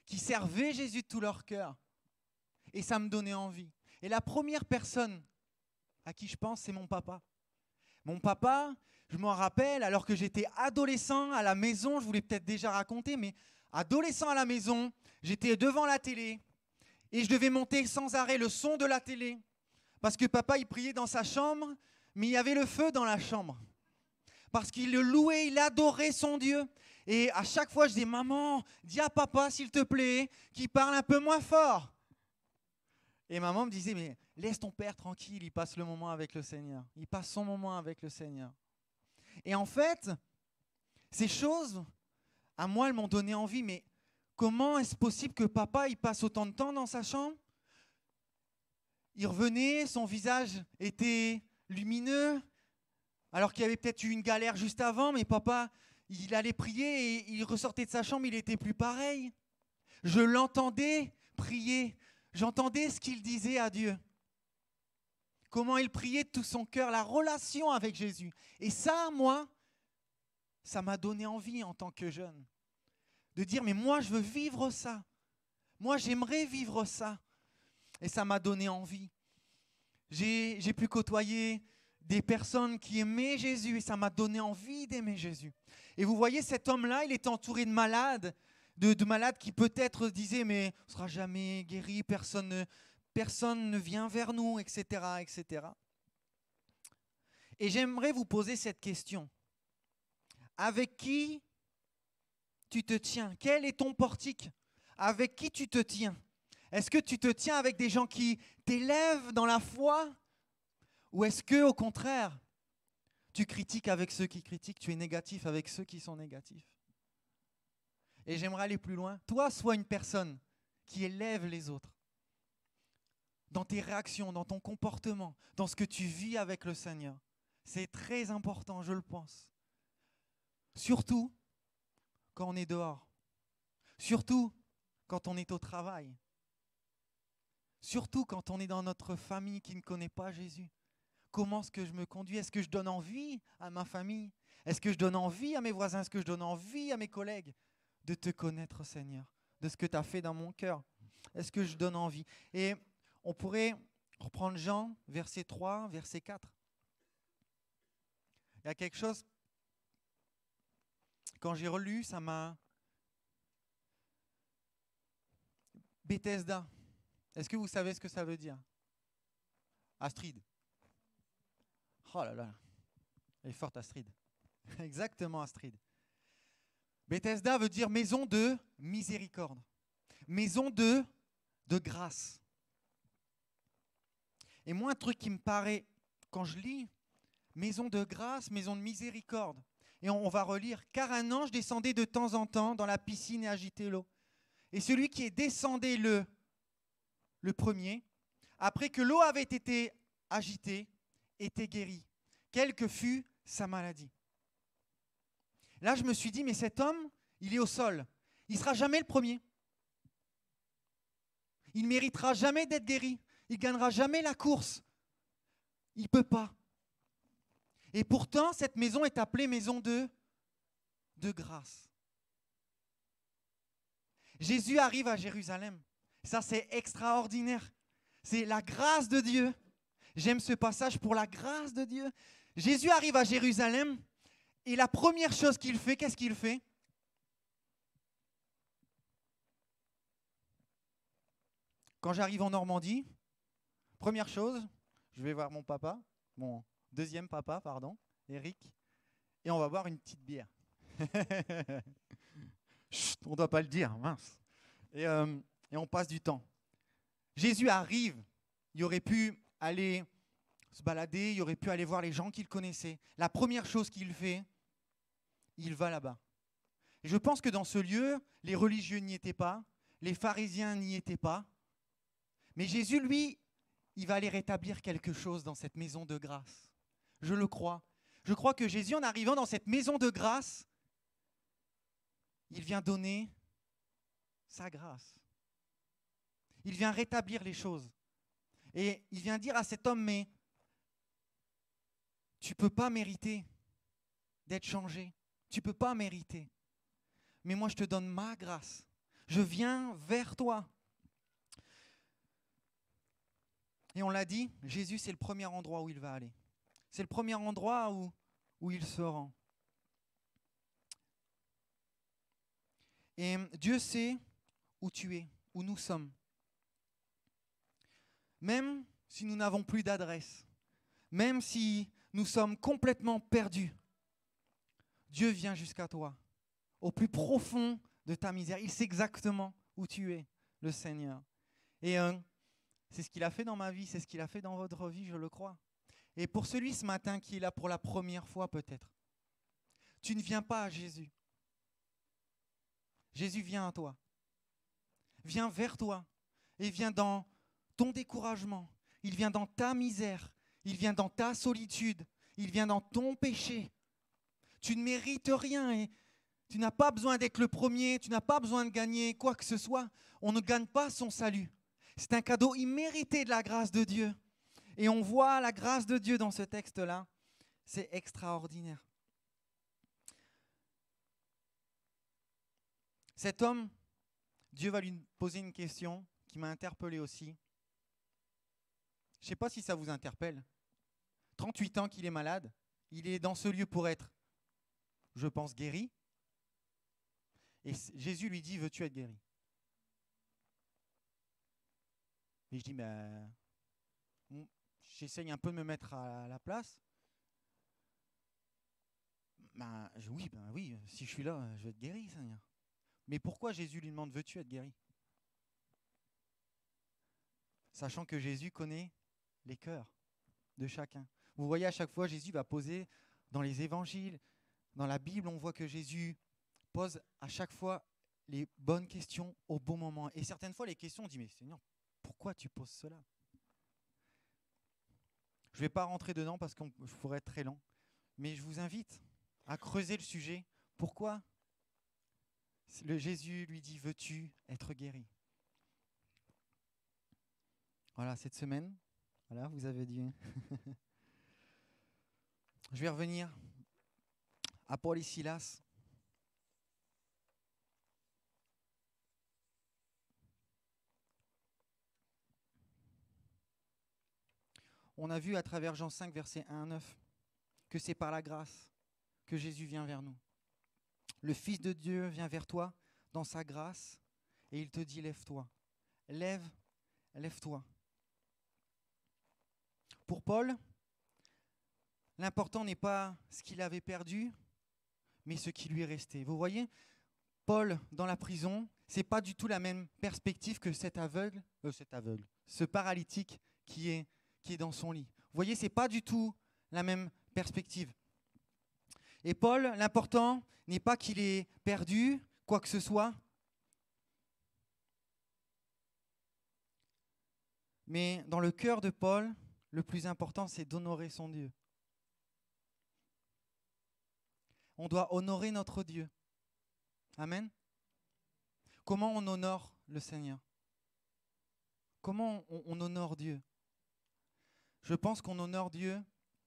qui servaient Jésus de tout leur cœur. Et ça me donnait envie. Et la première personne à qui je pense, c'est mon papa. Mon papa, je m'en rappelle, alors que j'étais adolescent à la maison, je vous l'ai peut-être déjà raconté, mais adolescent à la maison, j'étais devant la télé et je devais monter sans arrêt le son de la télé parce que papa, il priait dans sa chambre, mais il y avait le feu dans la chambre. Parce qu'il le louait, il adorait son Dieu. Et à chaque fois, je dis, maman, dis à papa, s'il te plaît, qu'il parle un peu moins fort. Et maman me disait, mais laisse ton père tranquille, il passe le moment avec le Seigneur. Il passe son moment avec le Seigneur. Et en fait, ces choses, à moi, elles m'ont donné envie. Mais comment est-ce possible que papa, il passe autant de temps dans sa chambre? Il revenait, son visage était lumineux, alors qu'il y avait peut-être eu une galère juste avant, mais papa, il allait prier et il ressortait de sa chambre, il n'était plus pareil. Je l'entendais prier, j'entendais ce qu'il disait à Dieu. Comment il priait de tout son cœur, la relation avec Jésus. Et ça, moi, ça m'a donné envie en tant que jeune. De dire, mais moi, je veux vivre ça. Moi, j'aimerais vivre ça. Et ça m'a donné envie. J'ai pu côtoyer des personnes qui aimaient Jésus et ça m'a donné envie d'aimer Jésus. Et vous voyez, cet homme-là, il était entouré de malades, de malades qui peut-être disaient, mais on ne sera jamais guéri, personne ne vient vers nous, etc., etc. Et j'aimerais vous poser cette question. Avec qui tu te tiens? Quel est ton portique? Avec qui tu te tiens? Est-ce que tu te tiens avec des gens qui t'élèvent dans la foi? Ou est-ce que, au contraire, tu critiques avec ceux qui critiquent, tu es négatif avec ceux qui sont négatifs? Et j'aimerais aller plus loin. Toi, sois une personne qui élève les autres. Dans tes réactions, dans ton comportement, dans ce que tu vis avec le Seigneur. C'est très important, je le pense. Surtout quand on est dehors. Surtout quand on est au travail. Surtout quand on est dans notre famille qui ne connaît pas Jésus. Comment est-ce que je me conduis? Est-ce que je donne envie à ma famille? Est-ce que je donne envie à mes voisins? Est-ce que je donne envie à mes collègues de te connaître, Seigneur, de ce que tu as fait dans mon cœur? Est-ce que je donne envie? Et on pourrait reprendre Jean, verset 3, verset 4. Il y a quelque chose, quand j'ai relu, ça m'a... Bethesda. Est-ce que vous savez ce que ça veut dire? Astrid. Oh là là, elle est forte Astrid. Exactement Astrid. Bethesda veut dire maison de miséricorde. Maison de grâce. Et moi, un truc qui me paraît, quand je lis, maison de grâce, maison de miséricorde. Et on va relire, car un ange descendait de temps en temps dans la piscine et agitait l'eau. Et celui qui est descendu le premier, après que l'eau avait été agitée, était guéri, quelle que fût sa maladie. Là, je me suis dit, mais cet homme, il est au sol. Il ne sera jamais le premier. Il ne méritera jamais d'être guéri. Il ne gagnera jamais la course. Il ne peut pas. Et pourtant, cette maison est appelée maison de grâce. Jésus arrive à Jérusalem. Ça, c'est extraordinaire. C'est la grâce de Dieu. J'aime ce passage pour la grâce de Dieu. Jésus arrive à Jérusalem et la première chose qu'il fait, qu'est-ce qu'il fait? Quand j'arrive en Normandie, première chose, je vais voir mon papa, mon deuxième papa, pardon, Eric, et on va boire une petite bière. Chut, on ne doit pas le dire, mince. Et on passe du temps. Jésus arrive, il aurait pu aller se balader, il aurait pu aller voir les gens qu'il connaissait. La première chose qu'il fait, il va là-bas. Et je pense que dans ce lieu, les religieux n'y étaient pas, les pharisiens n'y étaient pas. Mais Jésus, lui, il va aller rétablir quelque chose dans cette maison de grâce. Je le crois. Je crois que Jésus, en arrivant dans cette maison de grâce, il vient donner sa grâce. Il vient rétablir les choses. Et il vient dire à cet homme, mais tu ne peux pas mériter d'être changé. Tu ne peux pas mériter. Mais moi, je te donne ma grâce. Je viens vers toi. Et on l'a dit, Jésus, c'est le premier endroit où il va aller. C'est le premier endroit où il se rend. Et Dieu sait où tu es, où nous sommes. Même si nous n'avons plus d'adresse, même si nous sommes complètement perdus, Dieu vient jusqu'à toi, au plus profond de ta misère. Il sait exactement où tu es, le Seigneur. Et c'est ce qu'il a fait dans ma vie, c'est ce qu'il a fait dans votre vie, je le crois. Et pour celui ce matin qui est là pour la première fois peut-être, tu ne viens pas à Jésus. Jésus vient à toi. Vient vers toi. Et vient dans ton découragement. Il vient dans ta misère. Il vient dans ta solitude. Il vient dans ton péché. Tu ne mérites rien et tu n'as pas besoin d'être le premier. Tu n'as pas besoin de gagner quoi que ce soit. On ne gagne pas son salut. C'est un cadeau immérité de la grâce de Dieu. Et on voit la grâce de Dieu dans ce texte-là. C'est extraordinaire. Cet homme, Dieu va lui poser une question qui m'a interpellé aussi. Je ne sais pas si ça vous interpelle. 38 ans qu'il est malade. Il est dans ce lieu pour être, je pense, guéri. Et Jésus lui dit, veux-tu être guéri? Et je dis, j'essaye un peu de me mettre à la place. Oui, si je suis là, je vais être guéri, Seigneur. Mais pourquoi Jésus lui demande, veux-tu être guéri? Sachant que Jésus connaît les cœurs de chacun. Vous voyez, à chaque fois, Jésus va poser dans les évangiles, dans la Bible, on voit que Jésus pose à chaque fois les bonnes questions au bon moment. Et certaines fois, les questions, on dit, mais Seigneur, pourquoi tu poses cela? Je ne vais pas rentrer dedans parce que je pourrais être très long. Mais je vous invite à creuser le sujet. Pourquoi Jésus lui dit, veux-tu être guéri? Voilà, cette semaine, voilà, vous avez dit. Je vais revenir à Paul et Silas. On a vu à travers Jean 5, versets 1 à 9, que c'est par la grâce que Jésus vient vers nous. Le Fils de Dieu vient vers toi dans sa grâce et il te dit, lève-toi. Lève-toi. Pour Paul, l'important n'est pas ce qu'il avait perdu, mais ce qui lui est resté. Vous voyez, Paul, dans la prison, ce n'est pas du tout la même perspective que ce paralytique qui est dans son lit. Vous voyez, ce n'est pas du tout la même perspective. Et Paul, l'important n'est pas qu'il ait perdu quoi que ce soit, mais dans le cœur de Paul, le plus important, c'est d'honorer son Dieu. On doit honorer notre Dieu. Amen. Comment on honore le Seigneur? Comment on honore Dieu? Je pense qu'on honore Dieu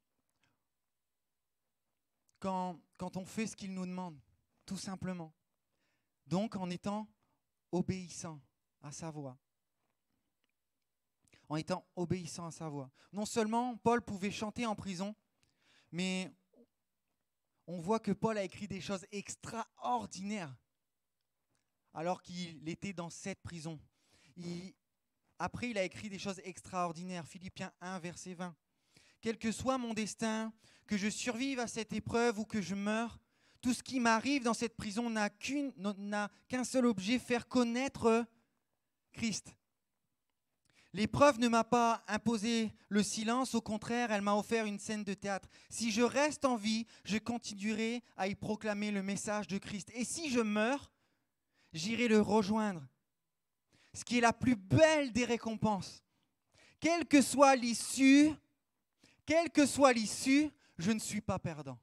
quand on fait ce qu'il nous demande, tout simplement. Donc en étant obéissant à sa voix. En étant obéissant à sa voix. Non seulement Paul pouvait chanter en prison, mais on voit que Paul a écrit des choses extraordinaires alors qu'il était dans cette prison. Après, il a écrit des choses extraordinaires. Philippiens 1, verset 20. Quel que soit mon destin, que je survive à cette épreuve ou que je meure, tout ce qui m'arrive dans cette prison n'a qu'un seul objet, faire connaître Christ. L'épreuve ne m'a pas imposé le silence, au contraire, elle m'a offert une scène de théâtre. Si je reste en vie, je continuerai à y proclamer le message de Christ. Et si je meurs, j'irai le rejoindre. Ce qui est la plus belle des récompenses. Quelle que soit l'issue, je ne suis pas perdant.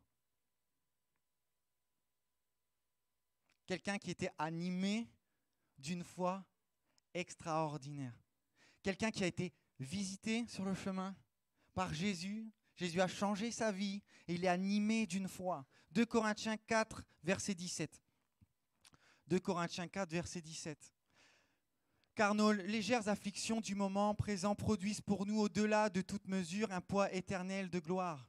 Quelqu'un qui était animé d'une foi extraordinaire. Quelqu'un qui a été visité sur le chemin par Jésus. Jésus a changé sa vie et il est animé d'une foi. 2 Corinthiens 4, verset 17. 2 Corinthiens 4, verset 17. Car nos légères afflictions du moment présent produisent pour nous, au-delà de toute mesure, un poids éternel de gloire.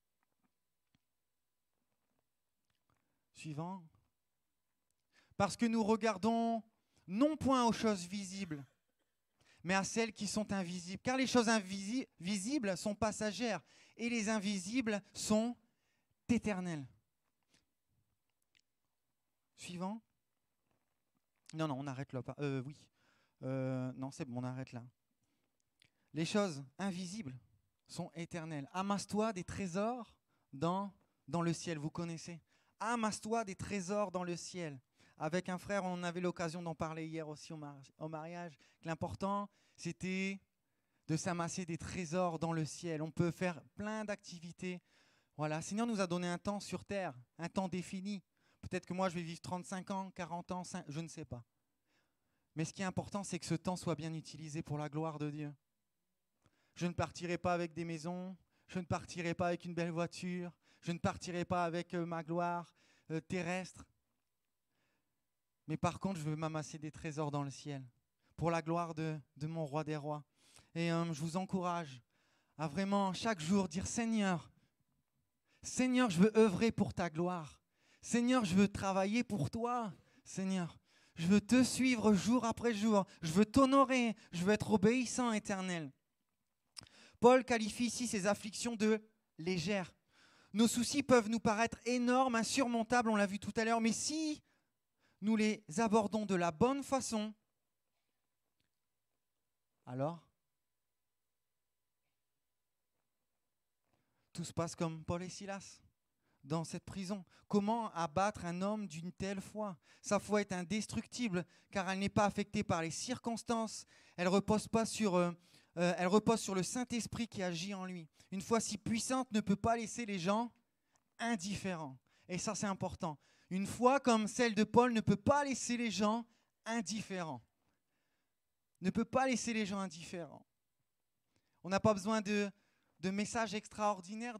Suivant. Parce que nous regardons non point aux choses visibles, mais à celles qui sont invisibles. Car les choses visibles sont passagères et les invisibles sont éternelles. Suivant. Non, on arrête là. Oui. Non, c'est bon, on arrête là. Les choses invisibles sont éternelles. Amasse-toi des trésors dans le ciel, vous connaissez. Amasse-toi des trésors dans le ciel. Avec un frère, on avait l'occasion d'en parler hier aussi au mariage. L'important, c'était de s'amasser des trésors dans le ciel. On peut faire plein d'activités. Voilà, le Seigneur nous a donné un temps sur terre, un temps défini. Peut-être que moi, je vais vivre 35 ans, 40 ans, je ne sais pas. Mais ce qui est important, c'est que ce temps soit bien utilisé pour la gloire de Dieu. Je ne partirai pas avec des maisons, je ne partirai pas avec une belle voiture, je ne partirai pas avec ma gloire terrestre. Mais par contre, je veux m'amasser des trésors dans le ciel pour la gloire de mon roi des rois. Et je vous encourage à vraiment chaque jour dire Seigneur, Seigneur, je veux œuvrer pour ta gloire. Seigneur, je veux travailler pour toi. Seigneur, je veux te suivre jour après jour. Je veux t'honorer. Je veux être obéissant, Éternel. Paul qualifie ici ses afflictions de légères. Nos soucis peuvent nous paraître énormes, insurmontables, on l'a vu tout à l'heure, mais si nous les abordons de la bonne façon, alors tout se passe comme Paul et Silas dans cette prison. Comment abattre un homme d'une telle foi? Sa foi est indestructible car elle n'est pas affectée par les circonstances. Elle repose sur le Saint-Esprit qui agit en lui. Une foi si puissante ne peut pas laisser les gens indifférents. Et ça, c'est important. Une foi comme celle de Paul ne peut pas laisser les gens indifférents. Ne peut pas laisser les gens indifférents. On n'a pas besoin de messages extraordinaires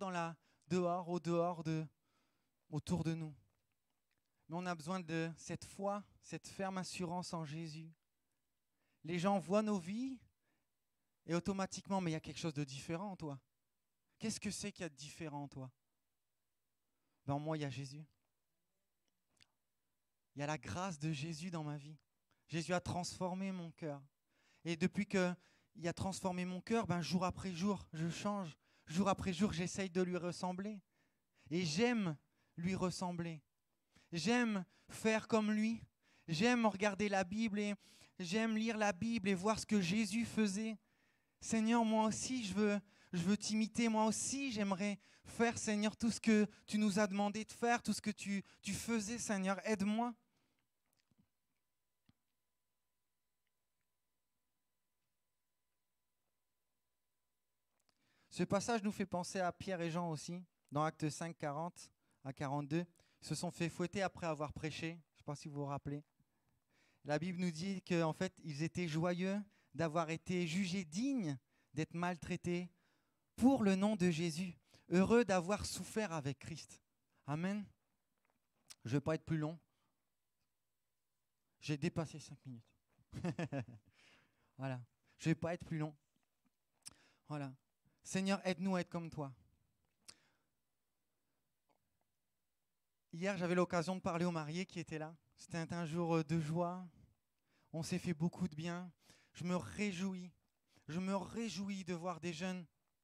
autour de nous. Mais on a besoin de cette foi, cette ferme assurance en Jésus. Les gens voient nos vies et automatiquement, mais il y a quelque chose de différent en toi. Qu'est-ce que c'est qu'il y a de différent en toi? En moi, il y a Jésus. Il y a la grâce de Jésus dans ma vie. Jésus a transformé mon cœur. Et depuis qu'il a transformé mon cœur, jour après jour, je change. Jour après jour, j'essaye de lui ressembler. Et j'aime lui ressembler. J'aime faire comme lui. J'aime regarder la Bible et j'aime lire la Bible et voir ce que Jésus faisait. Seigneur, moi aussi, je veux t'imiter. Moi aussi, j'aimerais faire, Seigneur, tout ce que tu nous as demandé de faire, tout ce que tu faisais, Seigneur. Aide-moi. Ce passage nous fait penser à Pierre et Jean aussi, dans Actes 5, 40 à 42. Ils se sont fait fouetter après avoir prêché. Je ne sais pas si vous vous rappelez. La Bible nous dit qu'en fait, ils étaient joyeux d'avoir été jugés dignes d'être maltraités pour le nom de Jésus. Heureux d'avoir souffert avec Christ. Amen. Je ne vais pas être plus long. J'ai dépassé 5 minutes. Voilà. Je ne vais pas être plus long. Voilà. Seigneur, aide-nous à être comme toi. Hier, j'avais l'occasion de parler aux mariés qui étaient là. C'était un jour de joie. On s'est fait beaucoup de bien. Je me réjouis de voir des jeunes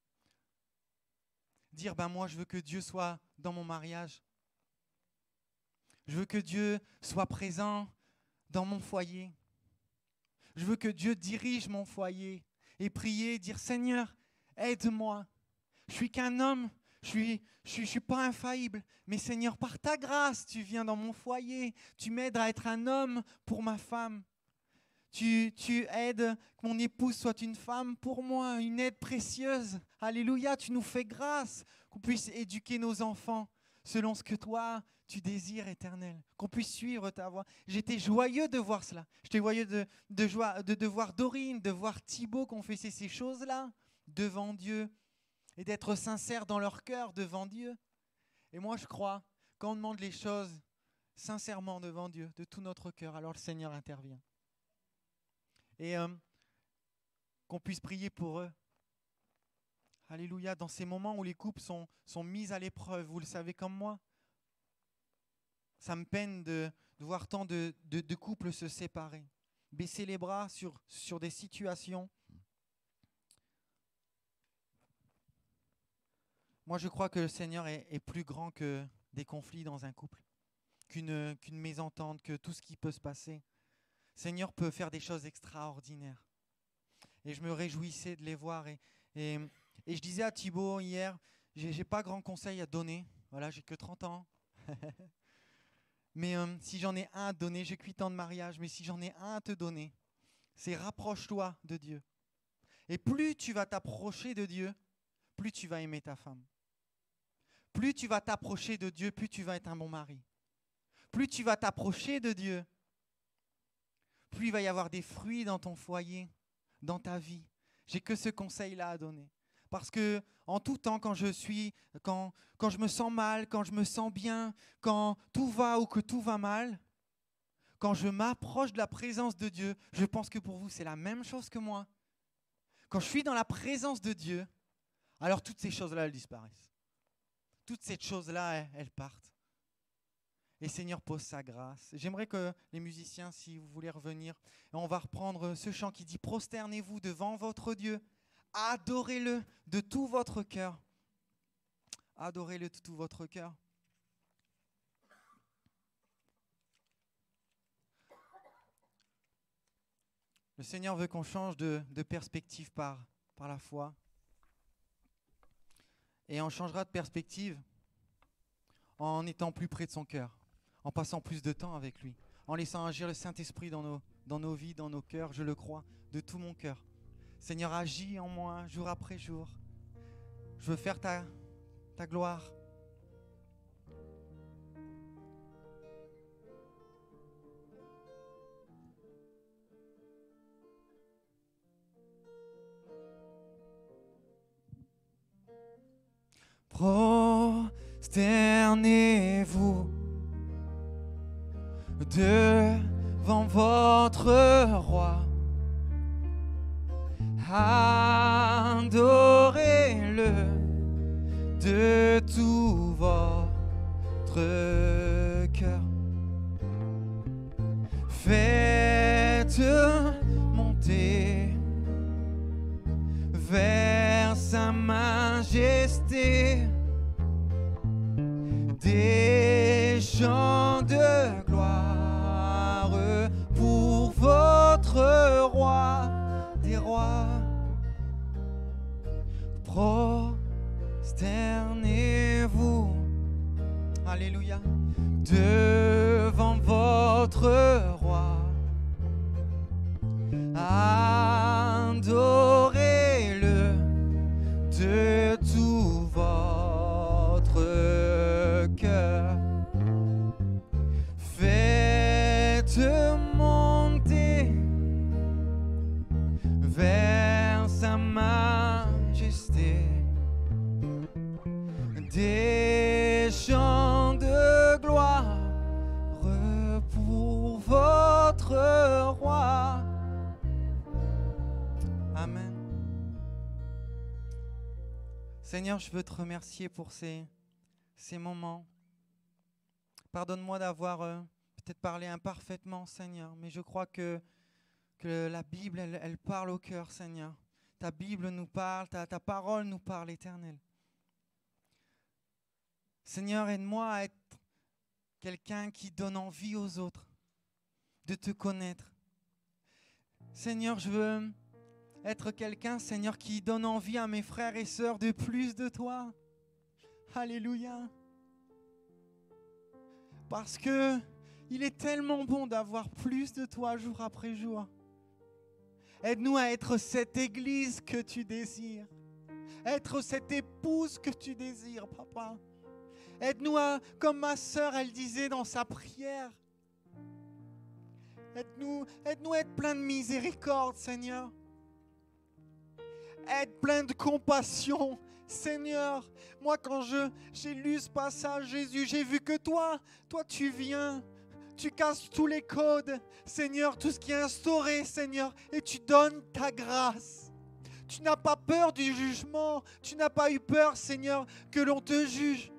dire, moi, je veux que Dieu soit dans mon mariage. Je veux que Dieu soit présent dans mon foyer. Je veux que Dieu dirige mon foyer et prier, dire, Seigneur, aide-moi. Je suis qu'un homme, je suis pas infaillible. Mais Seigneur, par ta grâce, tu viens dans mon foyer. Tu m'aides à être un homme pour ma femme. Tu aides que mon épouse soit une femme pour moi, une aide précieuse. Alléluia, tu nous fais grâce, qu'on puisse éduquer nos enfants selon ce que toi, tu désires, Éternel. Qu'on puisse suivre ta voie. J'étais joyeux de voir cela. J'étais joyeux de voir Dorine, de voir Thibaut confesser ces choses-là devant Dieu et d'être sincères dans leur cœur devant Dieu. Et moi, je crois, quand on demande les choses sincèrement devant Dieu, de tout notre cœur, alors le Seigneur intervient. Et qu'on puisse prier pour eux. Alléluia, dans ces moments où les couples sont mis à l'épreuve, vous le savez comme moi, ça me peine de voir tant de couples se séparer, baisser les bras sur des situations. Moi, je crois que le Seigneur est plus grand que des conflits dans un couple, qu'une mésentente, que tout ce qui peut se passer. Le Seigneur peut faire des choses extraordinaires. Et je me réjouissais de les voir. Et je disais à Thibaut hier, j'ai pas grand conseil à donner. Voilà, j'ai que 30 ans. Mais si j'en ai un à donner, j'ai 8 ans de mariage, mais si j'en ai un à te donner, c'est rapproche-toi de Dieu. Et plus tu vas t'approcher de Dieu, plus tu vas aimer ta femme. Plus tu vas t'approcher de Dieu, plus tu vas être un bon mari. Plus tu vas t'approcher de Dieu, plus il va y avoir des fruits dans ton foyer, dans ta vie. J'ai que ce conseil-là à donner. Parce que en tout temps, quand je me sens mal, quand je me sens bien, quand tout va ou que tout va mal, quand je m'approche de la présence de Dieu, je pense que pour vous, c'est la même chose que moi. Quand je suis dans la présence de Dieu, alors toutes ces choses-là, elles disparaissent. Toutes ces choses-là, elles partent. Et Seigneur pose sa grâce. J'aimerais que les musiciens, si vous voulez revenir, on va reprendre ce chant qui dit « Prosternez-vous devant votre Dieu, adorez-le de tout votre cœur. » Adorez-le de tout votre cœur. Le Seigneur veut qu'on change de perspective par la foi. Et on changera de perspective en étant plus près de son cœur, en passant plus de temps avec lui, en laissant agir le Saint-Esprit dans nos vies, dans nos cœurs, je le crois, de tout mon cœur. Seigneur, agis en moi jour après jour. Je veux faire ta gloire. Prosternez-vous devant votre roi. Adorez-le de tout votre cœur. Faites monter vers sa majesté des chants de gloire pour votre roi des rois. Prosternez-vous, alléluia, devant votre roi. Adorez-le de tout votre cœur. Faites monter vers sa majesté des chants de gloire pour votre roi. Amen. Seigneur, je veux te remercier pour ces moments. Pardonne-moi d'avoir peut-être parlé imparfaitement, Seigneur, mais je crois que la Bible, elle parle au cœur, Seigneur. Ta Bible nous parle, ta parole nous parle, Éternel. Seigneur, aide-moi à être quelqu'un qui donne envie aux autres de te connaître. Seigneur, je veux être quelqu'un, Seigneur, qui donne envie à mes frères et sœurs de plus de toi. Alléluia. Parce que il est tellement bon d'avoir plus de toi jour après jour. Aide-nous à être cette église que tu désires. Être cette épouse que tu désires, papa. Aide-nous à, comme ma sœur, elle disait dans sa prière, aide-nous à être plein de miséricorde, Seigneur. Être plein de compassion. Seigneur, moi quand j'ai lu ce passage, Jésus, j'ai vu que toi tu viens, tu casses tous les codes, Seigneur, tout ce qui est instauré, Seigneur, et tu donnes ta grâce. Tu n'as pas peur du jugement, tu n'as pas eu peur, Seigneur, que l'on te juge.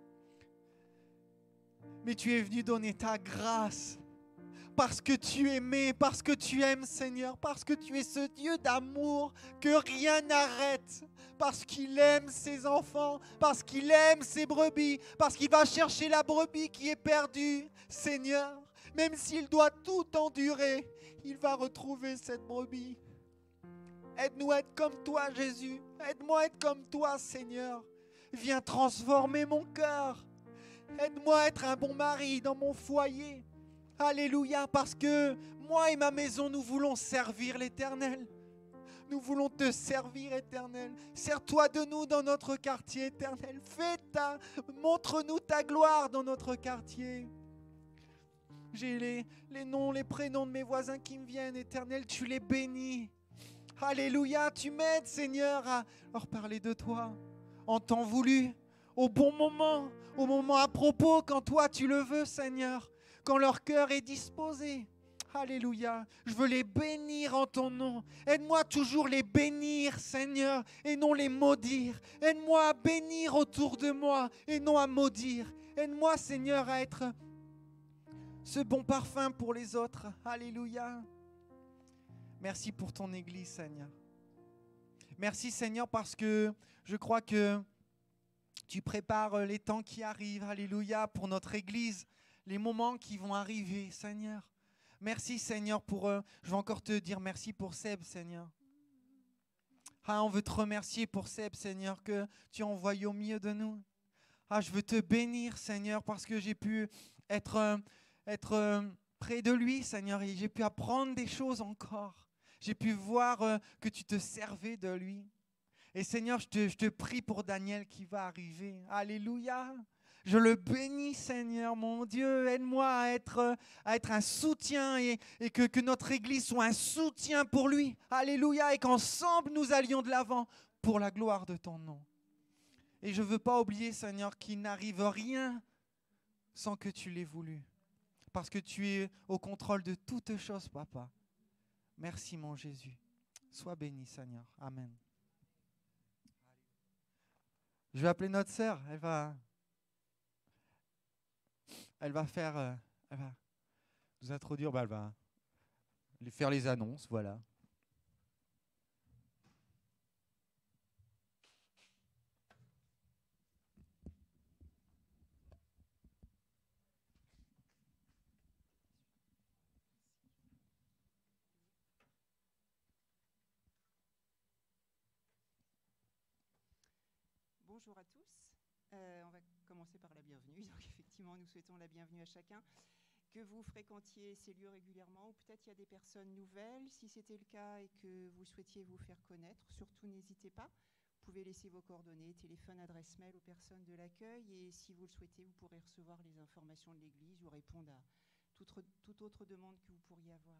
Mais tu es venu donner ta grâce. Parce que tu aimais, parce que tu aimes, Seigneur, parce que tu es ce Dieu d'amour que rien n'arrête, parce qu'il aime ses enfants, parce qu'il aime ses brebis, parce qu'il va chercher la brebis qui est perdue, Seigneur. Même s'il doit tout endurer, il va retrouver cette brebis. Aide-nous à être comme toi, Jésus. Aide-moi à être comme toi, Seigneur. Viens transformer mon cœur. Aide-moi à être un bon mari dans mon foyer. Alléluia, parce que moi et ma maison, nous voulons servir l'Éternel. Nous voulons te servir, Éternel. Sers-toi de nous dans notre quartier, Éternel. Montre-nous ta gloire dans notre quartier. J'ai les noms, les prénoms de mes voisins qui me viennent, Éternel. Tu les bénis. Alléluia, tu m'aides, Seigneur, à leur parler de toi en temps voulu, au bon moment, au moment à propos, quand toi tu le veux, Seigneur. Quand leur cœur est disposé. Alléluia. Je veux les bénir en ton nom. Aide-moi toujours les bénir, Seigneur, et non les maudire. Aide-moi à bénir autour de moi et non à maudire. Aide-moi, Seigneur, à être ce bon parfum pour les autres. Alléluia. Merci pour ton Église, Seigneur. Merci, Seigneur, parce que je crois que tu prépares les temps qui arrivent. Alléluia, pour notre Église. Les moments qui vont arriver, Seigneur. Merci, Seigneur, pour... je vais encore te dire merci pour Seb, Seigneur. On veut te remercier pour Seb, Seigneur, que tu as envoyé au milieu de nous. Je veux te bénir, Seigneur, parce que j'ai pu être près de lui, Seigneur, et j'ai pu apprendre des choses encore. J'ai pu voir que tu te servais de lui. Et Seigneur, je te prie pour Daniel qui va arriver. Alléluia. Je le bénis, Seigneur, mon Dieu. Aide-moi à être un soutien et que notre Église soit un soutien pour lui. Alléluia. Et qu'ensemble, nous allions de l'avant pour la gloire de ton nom. Et je ne veux pas oublier, Seigneur, qu'il n'arrive rien sans que tu l'aies voulu. Parce que tu es au contrôle de toutes choses, Papa. Merci, mon Jésus. Sois béni, Seigneur. Amen. Je vais appeler notre sœur. Elle va faire, elle va nous introduire, elle va faire les annonces, voilà.
Bonjour à tous. On va commencer par la bienvenue. Donc effectivement, nous souhaitons la bienvenue à chacun. Que vous fréquentiez ces lieux régulièrement ou peut-être il y a des personnes nouvelles. Si c'était le cas et que vous souhaitiez vous faire connaître, surtout n'hésitez pas. Vous pouvez laisser vos coordonnées, téléphone, adresse mail aux personnes de l'accueil et si vous le souhaitez, vous pourrez recevoir les informations de l'Église ou répondre à toute autre demande que vous pourriez avoir.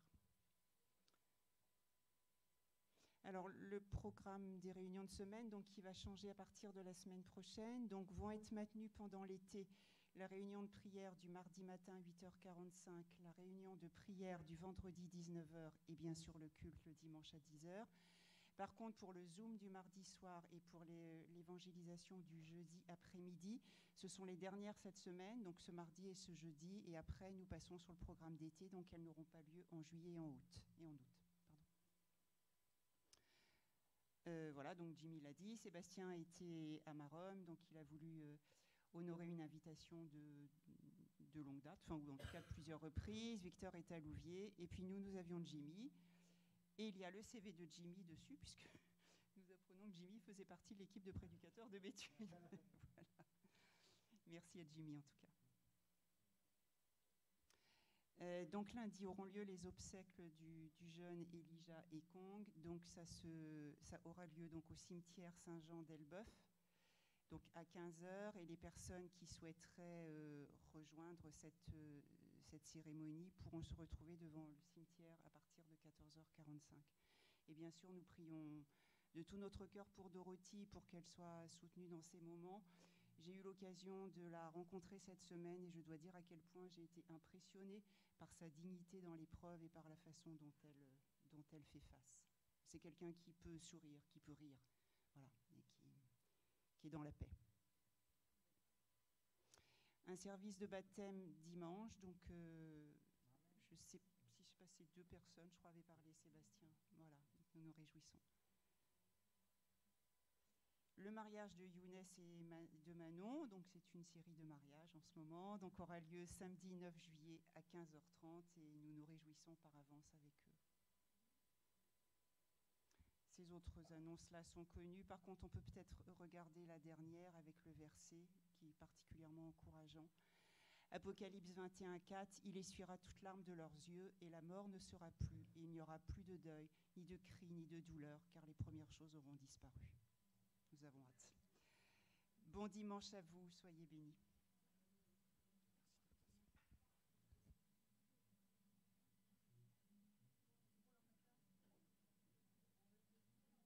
Alors, le programme des réunions de semaine, donc, qui va changer à partir de la semaine prochaine, donc, vont être maintenus pendant l'été la réunion de prière du mardi matin 8h45, la réunion de prière du vendredi 19h et bien sûr le culte le dimanche à 10h. Par contre, pour le Zoom du mardi soir et pour l'évangélisation du jeudi après-midi, ce sont les dernières cette semaine, donc ce mardi et ce jeudi, et après nous passons sur le programme d'été, donc elles n'auront pas lieu en juillet et en août. Voilà, donc Jimmy l'a dit, Sébastien était à Maromme, donc il a voulu honorer une invitation de longue date, enfin ou en tout cas de plusieurs reprises. Victor est à Louviers, et puis nous avions Jimmy, et il y a le CV de Jimmy dessus, puisque nous apprenons que Jimmy faisait partie de l'équipe de prédicateurs de Béthune. Voilà. Merci à Jimmy en tout cas. Donc lundi auront lieu les obsèques du jeune Elijah Ekong. Donc ça aura lieu donc au cimetière Saint-Jean d'Elbeuf, donc à 15h. Et les personnes qui souhaiteraient rejoindre cette cérémonie pourront se retrouver devant le cimetière à partir de 14h45. Et bien sûr, nous prions de tout notre cœur pour Dorothy, pour qu'elle soit soutenue dans ces moments. J'ai eu l'occasion de la rencontrer cette semaine et je dois dire à quel point j'ai été impressionnée par sa dignité dans l'épreuve et par la façon dont elle fait face. C'est quelqu'un qui peut sourire, qui peut rire, voilà, et qui est dans la paix. Un service de baptême dimanche, donc je sais si je passais 2 personnes, je crois avait parlé Sébastien. Voilà, nous nous réjouissons. Le mariage de Younes et de Manon, donc c'est une série de mariages en ce moment, donc aura lieu samedi 9 juillet à 15h30 et nous nous réjouissons par avance avec eux. Ces autres annonces-là sont connues. Par contre, on peut peut-être regarder la dernière avec le verset qui est particulièrement encourageant. Apocalypse 21:4, il essuiera toute larme de leurs yeux et la mort ne sera plus. Et il n'y aura plus de deuil, ni de cris, ni de douleur, car les premières choses auront disparu. Nous avons hâte. Bon dimanche à vous, soyez bénis.